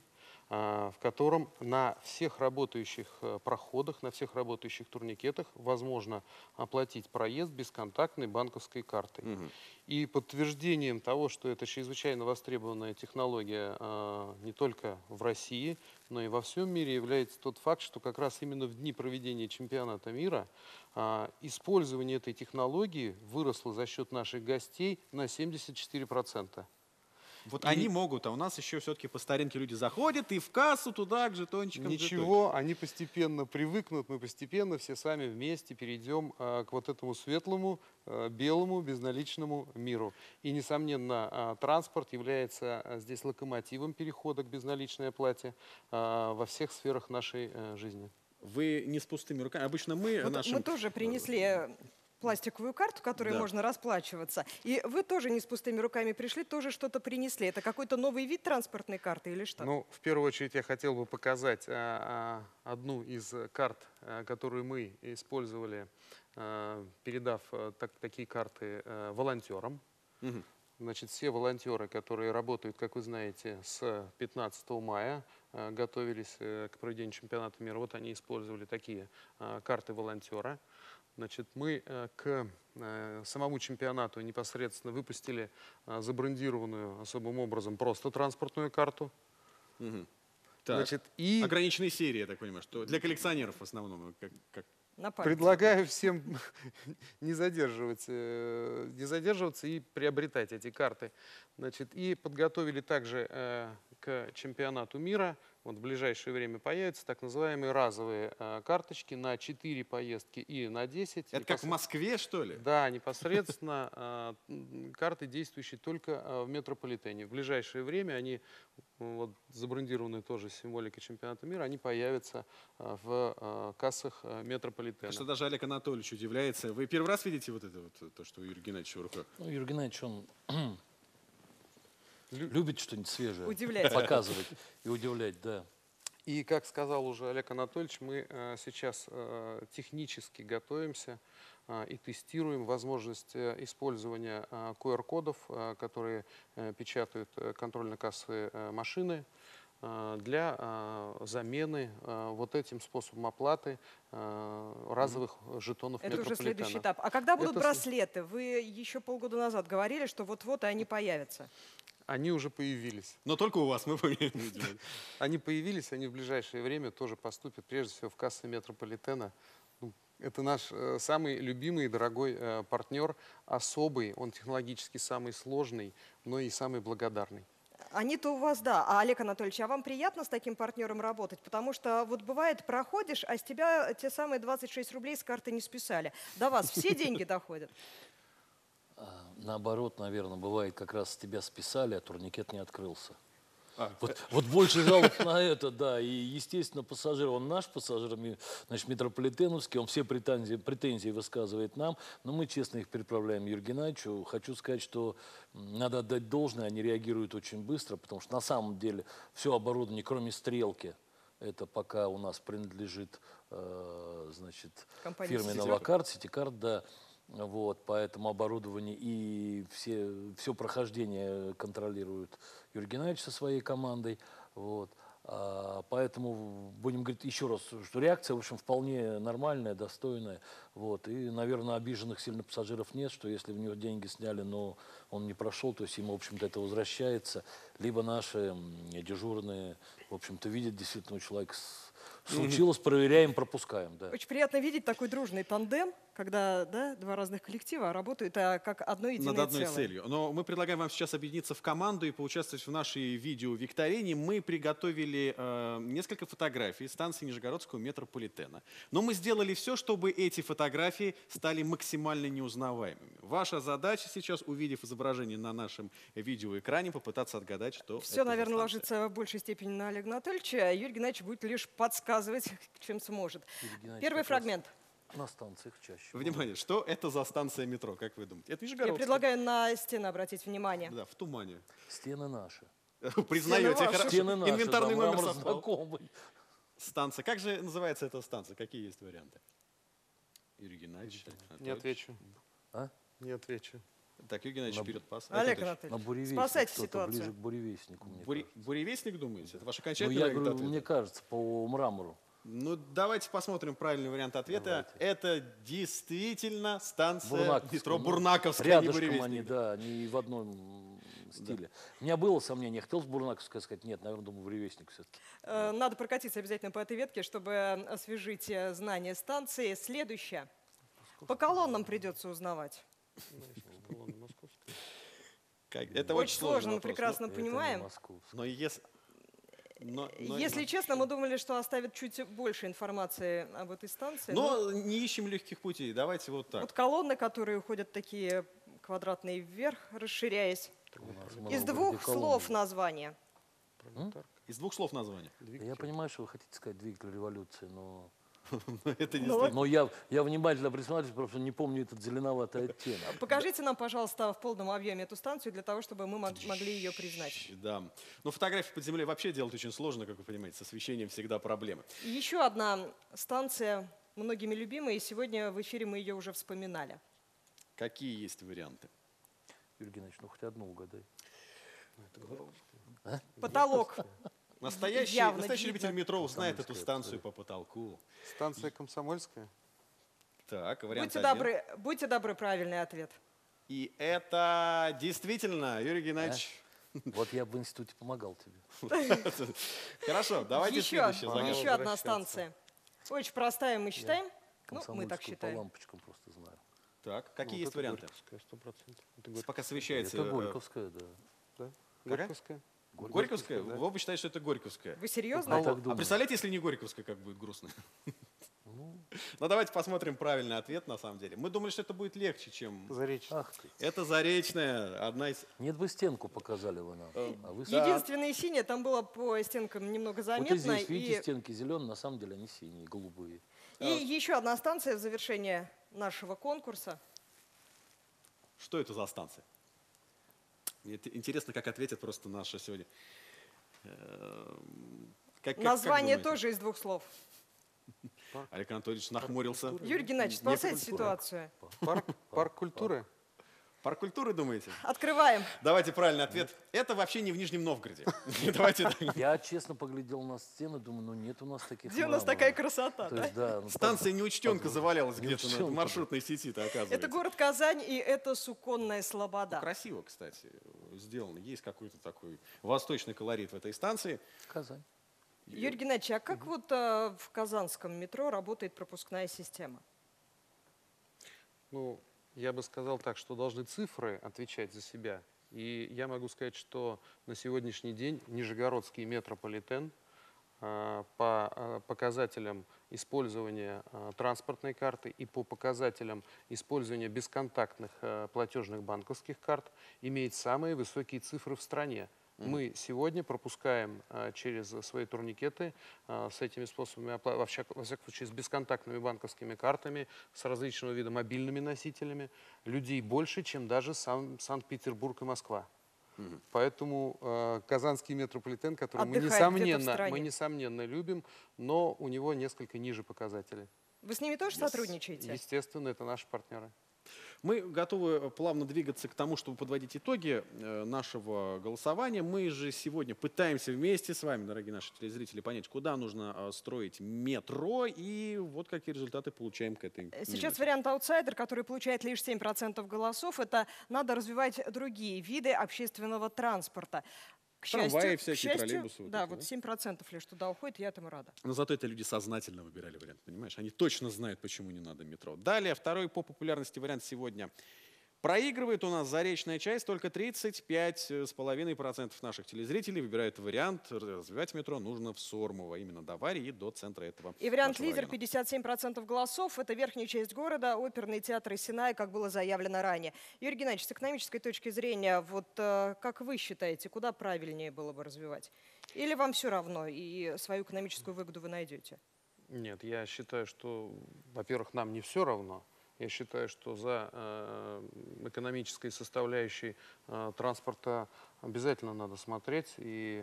S4: в котором на всех работающих проходах, на всех работающих турникетах возможно оплатить проезд бесконтактной банковской картой. Угу. И подтверждением того, что это чрезвычайно востребованная технология не только в России, но и во всем мире, является тот факт, что как раз именно в дни проведения чемпионата мира использование этой технологии выросло за счет наших гостей на семьдесят четыре процента.
S1: Вот
S4: и
S1: они могут, а у нас еще все-таки по старинке люди заходят и в кассу туда к жетончикам.
S4: Ничего, жетончик. Они постепенно привыкнут, мы постепенно все сами вместе перейдем а, к вот этому светлому, а, белому, безналичному миру. И, несомненно, а, транспорт является а, здесь локомотивом перехода к безналичной оплате а, во всех сферах нашей а, жизни.
S1: Вы не с пустыми руками. Обычно мы...
S2: Вот
S1: нашим...
S2: Мы тоже принесли пластиковую карту, которой да. можно расплачиваться. И вы тоже не с пустыми руками пришли, тоже что-то принесли. Это какой-то новый вид транспортной карты или что?
S4: Ну, в первую очередь я хотел бы показать а, а, одну из карт, а, которую мы использовали, а, передав а, так, такие карты а, волонтерам. Угу. Значит, все волонтеры, которые работают, как вы знаете, с пятнадцатого мая, а, готовились а, к проведению чемпионата мира, вот они использовали такие а, карты волонтера. Значит, мы э, к э, самому чемпионату непосредственно выпустили э, забрендированную особым образом просто транспортную карту.
S1: Угу. Значит, и... Ограниченные серии, я так понимаю, что для коллекционеров в основном. Как, как...
S4: Предлагаю всем не задерживать, э, не задерживаться и приобретать эти карты. Значит, и подготовили также э, к чемпионату мира. Вот в ближайшее время появятся так называемые разовые э, карточки на четыре поездки и на десять.
S1: Это как в Москве, что ли?
S4: Да, непосредственно э, карты, действующие только э, в метрополитене. В ближайшее время они, вот, забрендированные тоже с символикой чемпионата мира, они появятся э, в э, кассах э, метрополитена.
S1: Что даже Олег Анатольевич удивляется. Вы первый раз видите вот это вот, то, что у Юрия Геннадьевича в руках?
S18: Ну, Юрий Геннадьевич, он... любит что-нибудь свежее
S2: удивлять.
S18: Показывать и удивлять, да.
S4: И, как сказал уже Олег Анатольевич, мы э, сейчас э, технически готовимся э, и тестируем возможность э, использования э, ку эр кодов, э, которые э, печатают э, контрольно-кассовые э, машины, э, для э, замены э, вот этим способом оплаты э, разовых mm-hmm. жетонов
S2: Это
S4: метрополитена.
S2: уже следующий этап. А когда будут
S4: Это...
S2: браслеты? Вы еще полгода назад говорили, что вот-вот и они появятся.
S4: Они уже появились.
S1: Но только у вас, мы понимаем.
S4: Они появились, они в ближайшее время тоже поступят, прежде всего, в кассы метрополитена. Это наш э, самый любимый и дорогой э, партнер, особый, он технологически самый сложный, но и самый благодарный.
S2: Они-то у вас, да. А, Олег Анатольевич, а вам приятно с таким партнером работать? Потому что вот бывает, проходишь, а с тебя те самые двадцать шесть рублей с карты не списали. До вас все деньги доходят?
S18: Наоборот, наверное, бывает, как раз с тебя списали, а турникет не открылся.
S1: А,
S18: вот, вот больше жалоб на это, да. И, естественно, пассажир, он наш пассажир, значит, метрополитеновский, он все претензии, претензии высказывает нам, но мы честно их переправляем Юрию Геннадьевичу. Хочу сказать, что надо отдать должное, они реагируют очень быстро, потому что на самом деле все оборудование, кроме стрелки, это пока у нас принадлежит, э, значит, фирме Новокарт, Ситикарт, да. Вот, поэтому оборудование и все, все прохождение контролирует Юрий Геннадьевич со своей командой. Вот. А, поэтому будем говорить еще раз, что реакция, в общем, вполне нормальная, достойная. Вот. И, наверное, обиженных сильно пассажиров нет, что если в него деньги сняли, но он не прошел, то есть ему, в общем-то, это возвращается. Либо наши дежурные, в общем-то, видят действительно у человека случилось, проверяем, пропускаем. Да.
S2: Очень приятно видеть такой дружный тандем, когда, да, два разных коллектива работают а как одно единое
S1: над одной
S2: целое.
S1: целью. Но мы предлагаем вам сейчас объединиться в команду и поучаствовать в нашей видео-викторине. Мы приготовили э, несколько фотографий станции Нижегородского метрополитена. Но мы сделали все, чтобы эти фотографии стали максимально неузнаваемыми. Ваша задача сейчас, увидев изображение на нашем видеоэкране, попытаться отгадать, что
S2: все,
S1: это
S2: наверное, ложится в большей степени на Олега Анатольевича. Юрий Геннадьевич будет лишь подсказывать, чем сможет. Первый фрагмент.
S18: На станциях чаще.
S1: Внимание, что это за станция метро, как вы думаете? Это
S2: Я предлагаю на стены обратить внимание.
S1: Да, в тумане.
S18: Стены наши.
S1: Признаете,
S18: хорошо. Стены наши,
S1: инвентарный
S18: да,
S1: номер
S18: мрамор
S1: совпал.
S18: знакомый.
S1: станция. Как же называется эта станция? Какие есть варианты? Юрий Геннадьевич.
S4: Не отвечу.
S18: А?
S4: Не отвечу.
S1: Так, Юрий Геннадьевич, вперед пас.
S2: Олег
S1: Анатольевич.
S2: Анатольевич,
S18: На буревестник
S2: спасайте
S18: кто-то,
S2: ситуацию.
S18: ближе к буревестнику, мне
S1: Буре-
S18: кажется.
S1: Буревестник, думаете? Это ваш
S18: Ну,
S1: окончательный
S18: я
S1: вариант
S18: говорю,
S1: ответа?
S18: мне кажется, по мрамору.
S1: Ну, давайте посмотрим правильный вариант ответа.
S18: Давайте.
S1: Это действительно станция
S18: Бурнаковская,
S1: метро
S18: ну,
S1: Бурнаковская, не
S18: рядышком
S1: Буревестник.
S18: они, да, они в одном стиле. У меня было сомнение, хотел с Бурнаковской сказать, нет, наверное, думаю, буревестник все-таки.
S2: Э, Надо прокатиться обязательно по этой ветке, чтобы освежить э, знания станции. Следующее. По колоннам придется узнавать.
S1: Как- Это
S2: Очень сложно, мы
S1: вопрос.
S2: прекрасно
S1: Ну,
S2: понимаем.
S1: Но если... но- но-
S2: Если
S1: но-
S2: честно, мы думали, что оставят чуть больше информации об этой станции.
S1: Но не ищем легких путей. Давайте вот так.
S2: Вот колонны, которые уходят такие квадратные вверх, расширяясь. Из двух слов название.
S1: Из двух слов название.
S18: Я понимаю, что вы хотите сказать двигатель революции, но...
S1: Это не
S2: Ну,
S18: Но я, я внимательно присматриваюсь, просто не помню этот зеленоватый оттенок.
S2: Покажите нам, пожалуйста, в полном объеме эту станцию, для того, чтобы мы мог- могли ее признать.
S1: Да. Но фотографии под землей вообще делать очень сложно, как вы понимаете. С освещением всегда проблемы.
S2: И еще одна станция, многими любимая, и сегодня в эфире мы ее уже вспоминали.
S1: Какие есть варианты?
S18: Юрий Геннадьевич, ну хоть одну угадай.
S2: Потолок.
S1: Настоящий,
S2: Явно
S1: настоящий
S2: видно.
S1: любитель метро узнает эту
S4: Комсомольская,
S1: станцию по потолку.
S4: Станция Комсомольская.
S1: Так, вариант
S2: Будьте
S1: один.
S2: добры, будьте добры, правильный ответ.
S1: И это действительно, Юрий Геннадьевич.
S18: Вот я в институте помогал тебе.
S1: Хорошо, давайте
S2: еще,
S1: следующее.
S2: еще
S1: загадку.
S2: одна станция. Очень простая, мы считаем. Ну, мы так
S18: Комсомольскую по
S2: считаем.
S18: лампочкам просто знаю.
S1: Так, какие
S4: Ну,
S1: есть
S4: вот это
S1: варианты?
S4: Горьковская, сто процентов. Это
S1: Пока
S4: Горьковская.
S1: освещается.
S18: Это
S1: э,
S18: Горьковская, да.
S4: Да?
S1: Какая?
S4: Горьковская.
S1: Горьковская?
S4: да.
S1: Вы оба считаете, что это Горьковская?
S2: Вы серьезно?
S18: Я так
S1: А
S18: думаю.
S1: представляете, если не Горьковская, как будет грустно? Ну, давайте посмотрим правильный ответ, на самом деле. Мы думали, что это будет легче, чем...
S4: Заречная.
S18: Ах ты.
S1: Это Заречная, одна из...
S18: Нет бы стенку показали вы нам. А вы
S1: Да.
S2: Единственное синее, там было по стенкам немного
S18: Вот
S2: заметно.
S18: и здесь,
S2: и
S18: видите, стенки зеленые, на самом деле они синие, голубые.
S2: и еще одна станция в завершение нашего конкурса.
S1: Что это за станция? Мне т- интересно, как ответят просто наши сегодня. Эм, как- как-
S2: Название
S1: как думаете?
S2: тоже из двух слов.
S1: Олег Анатольевич нахмурился.
S2: Юрий Геннадьевич,
S1: Некультурно.
S2: спасайте ситуацию.
S4: Парк, парк культуры.
S1: Парк культуры, думаете?
S2: Открываем.
S1: Давайте правильный ответ. Это вообще не в Нижнем Новгороде. Давайте так.
S18: Я честно поглядел на стену, думаю, ну нет у нас таких
S2: Где у нас
S18: мраморов.
S2: такая красота,
S18: То
S2: да?
S18: есть, да, ну,
S1: Станция
S18: под-
S1: неучтенка
S18: под-
S1: завалялась где-то на
S18: Неучтенка,
S1: маршрутной сети-то, оказывается.
S2: Это город Казань, и это Суконная Слобода.
S1: Красиво, кстати, сделано. Есть какой-то такой восточный колорит в этой станции.
S18: Казань.
S2: Юрий Геннадьевич, а как вот э, в казанском метро работает пропускная система?
S4: Ну, я бы сказал так, что должны цифры отвечать за себя. И я могу сказать, что на сегодняшний день Нижегородский метрополитен а, по а, показателям использования а, транспортной карты и по показателям использования бесконтактных а, платежных банковских карт имеет самые высокие цифры в стране. Мы сегодня пропускаем а, через свои турникеты а, с этими способами оплаты, во, всяк- во всяком случае с бесконтактными банковскими картами, с различного вида мобильными носителями, людей больше, чем даже сам Санкт-Петербург и Москва. Поэтому э, казанский метрополитен, который мы
S2: Отдыхает где-то в
S4: несомненно,
S2: стране.
S4: мы несомненно любим, но у него несколько ниже показатели.
S2: Вы с ними тоже сотрудничаете?
S4: Естественно, это наши партнеры.
S1: Мы готовы плавно двигаться к тому, чтобы подводить итоги э, нашего голосования. Мы же сегодня пытаемся вместе с вами, дорогие наши телезрители, понять, куда нужно э, строить метро, и вот какие результаты получаем к этой
S2: Сейчас
S1: минуте.
S2: вариант аутсайдер, который получает лишь семь процентов голосов, это надо развивать другие виды общественного транспорта. К
S1: Трамваи
S2: счастью, к
S1: всякие,
S2: счастью,
S1: троллейбусы вот
S2: да,
S1: эти,
S2: вот
S1: да?
S2: семь процентов лишь туда уходит, я этому рада.
S1: Но зато это люди сознательно выбирали вариант, понимаешь? Они точно знают, почему не надо метро. Далее, второй по популярности вариант сегодня. Проигрывает у нас заречная часть, только тридцать пять с половиной процентов наших телезрителей выбирают вариант развивать метро нужно в Сормово, именно до Варии и до центра этого
S2: И вариант
S1: нашего
S2: лидер
S1: района.
S2: пятьдесят семь процентов голосов. Это верхняя часть города, оперный театр и Синай, как было заявлено ранее. Юрий Геннадьевич, с экономической точки зрения, вот э, как вы считаете, куда правильнее было бы развивать? Или вам все равно и свою экономическую выгоду вы найдете?
S4: Нет, я считаю, что, во-первых, нам не все равно. Я считаю, что за э, экономической составляющей э, транспорта обязательно надо смотреть. И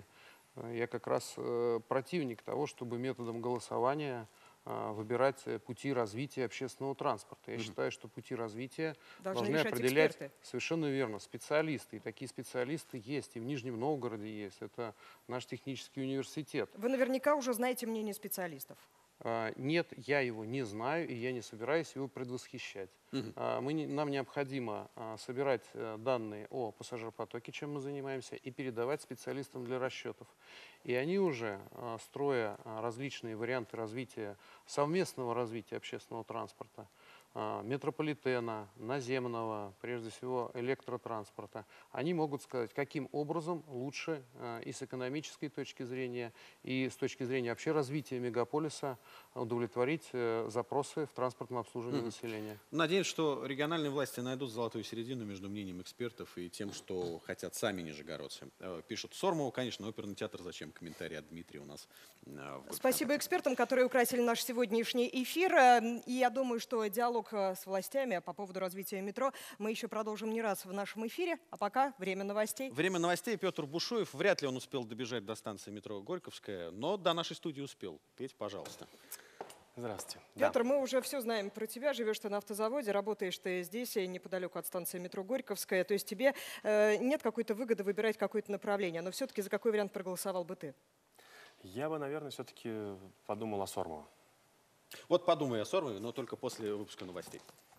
S4: Я как раз противник того, чтобы методом голосования выбирать пути развития общественного транспорта. Я mm-hmm. считаю, что пути развития должны, должны определять эксперты. Совершенно верно специалисты. И такие специалисты есть, и в Нижнем Новгороде есть. Это наш технический университет.
S2: Вы наверняка уже знаете мнение специалистов.
S4: Нет, я его не знаю, и я не собираюсь его предвосхищать. Uh-huh. Мы, нам необходимо собирать данные о пассажиропотоке, чем мы занимаемся, и передавать специалистам для расчетов. И они уже, строя различные варианты развития, совместного развития общественного транспорта, метрополитена, наземного, прежде всего электротранспорта, они могут сказать, каким образом лучше и с экономической точки зрения, и с точки зрения вообще развития мегаполиса удовлетворить запросы в транспортном обслуживании mm. населения.
S1: Надеюсь, что региональные власти найдут золотую середину между мнением экспертов и тем, что хотят сами нижегородцы. Пишут Сормову, конечно, оперный театр, зачем комментарий от Дмитрия у нас.
S2: Спасибо экспертам, которые украсили наш сегодняшний эфир. И я думаю, что диалог с властями по поводу развития метро мы еще продолжим не раз в нашем эфире. А пока время новостей.
S1: Время новостей. Петр Бушуев. Вряд ли он успел добежать до станции метро Горьковская, но до нашей студии успел. Петь, пожалуйста.
S3: Здравствуйте.
S2: Петр, да. Мы уже все знаем про тебя. Живешь ты на автозаводе, работаешь ты здесь, неподалеку от станции метро Горьковская. То есть тебе э, нет какой-то выгоды выбирать какое-то направление. Но все-таки за какой вариант проголосовал бы ты?
S3: Я бы, наверное, все-таки подумал о Сормово.
S1: Вот подумай о Сормове, но только после выпуска новостей.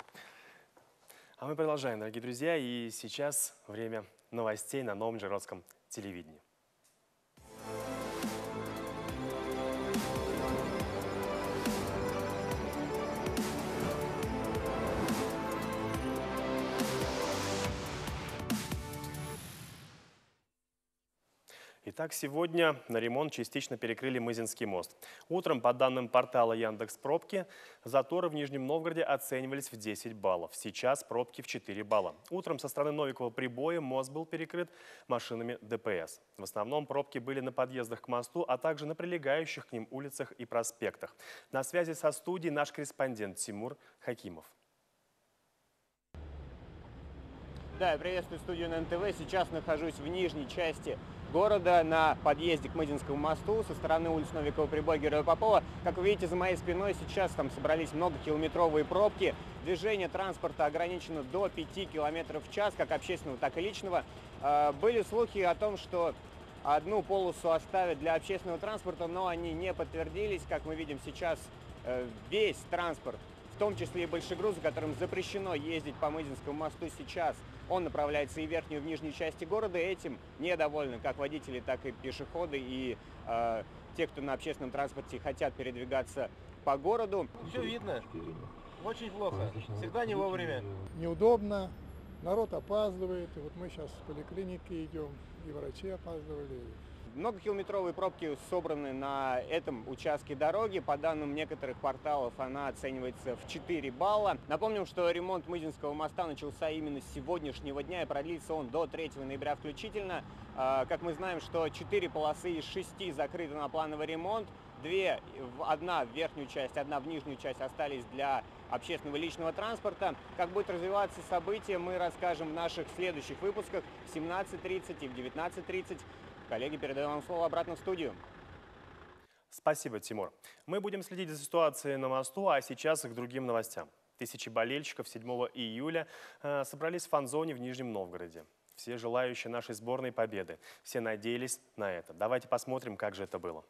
S3: А мы продолжаем, дорогие друзья. И сейчас время новостей на Новом Нижегородском телевидении. Итак, сегодня на ремонт частично перекрыли Мызинский мост. Утром, по данным портала Яндекс.Пробки, заторы в Нижнем Новгороде оценивались в десять баллов. Сейчас пробки в четыре балла. Утром со стороны Новикова прибоя мост был перекрыт машинами ДПС. В основном пробки были на подъездах к мосту, а также на прилегающих к ним улицах и проспектах. На связи со студией наш корреспондент Тимур Хакимов.
S7: Да, я приветствую студию на эн тэ вэ. Сейчас нахожусь в нижней части города на подъезде к Мызинскому мосту со стороны улиц Новикова, Прибоя, Героя Попова. Как вы видите, за моей спиной сейчас там собрались многокилометровые пробки. Движение транспорта ограничено до пяти километров в час, как общественного, так и личного. Были слухи о том, что одну полосу оставят для общественного транспорта, но они не подтвердились. Как мы видим сейчас, весь транспорт, в том числе и большегрузы, которым запрещено ездить по Мызинскому мосту сейчас, он направляется и в верхнюю, и в нижнюю части города. Этим недовольны как водители, так и пешеходы, и э, те, кто на общественном транспорте хотят передвигаться по городу.
S8: Все видно. Очень плохо. Всегда не вовремя.
S9: Неудобно. Народ опаздывает. И вот мы сейчас в поликлинике идем, и врачи опаздывали.
S7: Многокилометровые пробки собраны на этом участке дороги. По данным некоторых порталов, она оценивается в четыре балла. Напомним, что ремонт Мызинского моста начался именно с сегодняшнего дня и продлится он до третьего ноября включительно. Как мы знаем, что четыре полосы из шести закрыты на плановый ремонт. Две, одна в верхнюю часть, одна в нижнюю часть остались для общественного и личного транспорта. Как будет развиваться событие, мы расскажем в наших следующих выпусках в семнадцать тридцать и в девятнадцать тридцать. Коллеги, передаю вам слово обратно в студию.
S3: Спасибо, Тимур. Мы будем следить за ситуацией на мосту, а сейчас к другим новостям. Тысячи болельщиков седьмого июля э, собрались в фан-зоне в Нижнем Новгороде. Все желающие нашей сборной победы. Все надеялись на это. Давайте посмотрим, как же это было.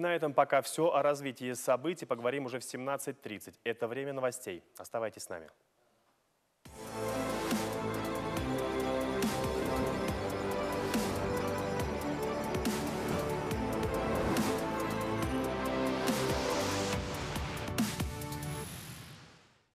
S3: на этом пока все. О развитии событий поговорим уже в семнадцать тридцать. Это время новостей. Оставайтесь с нами.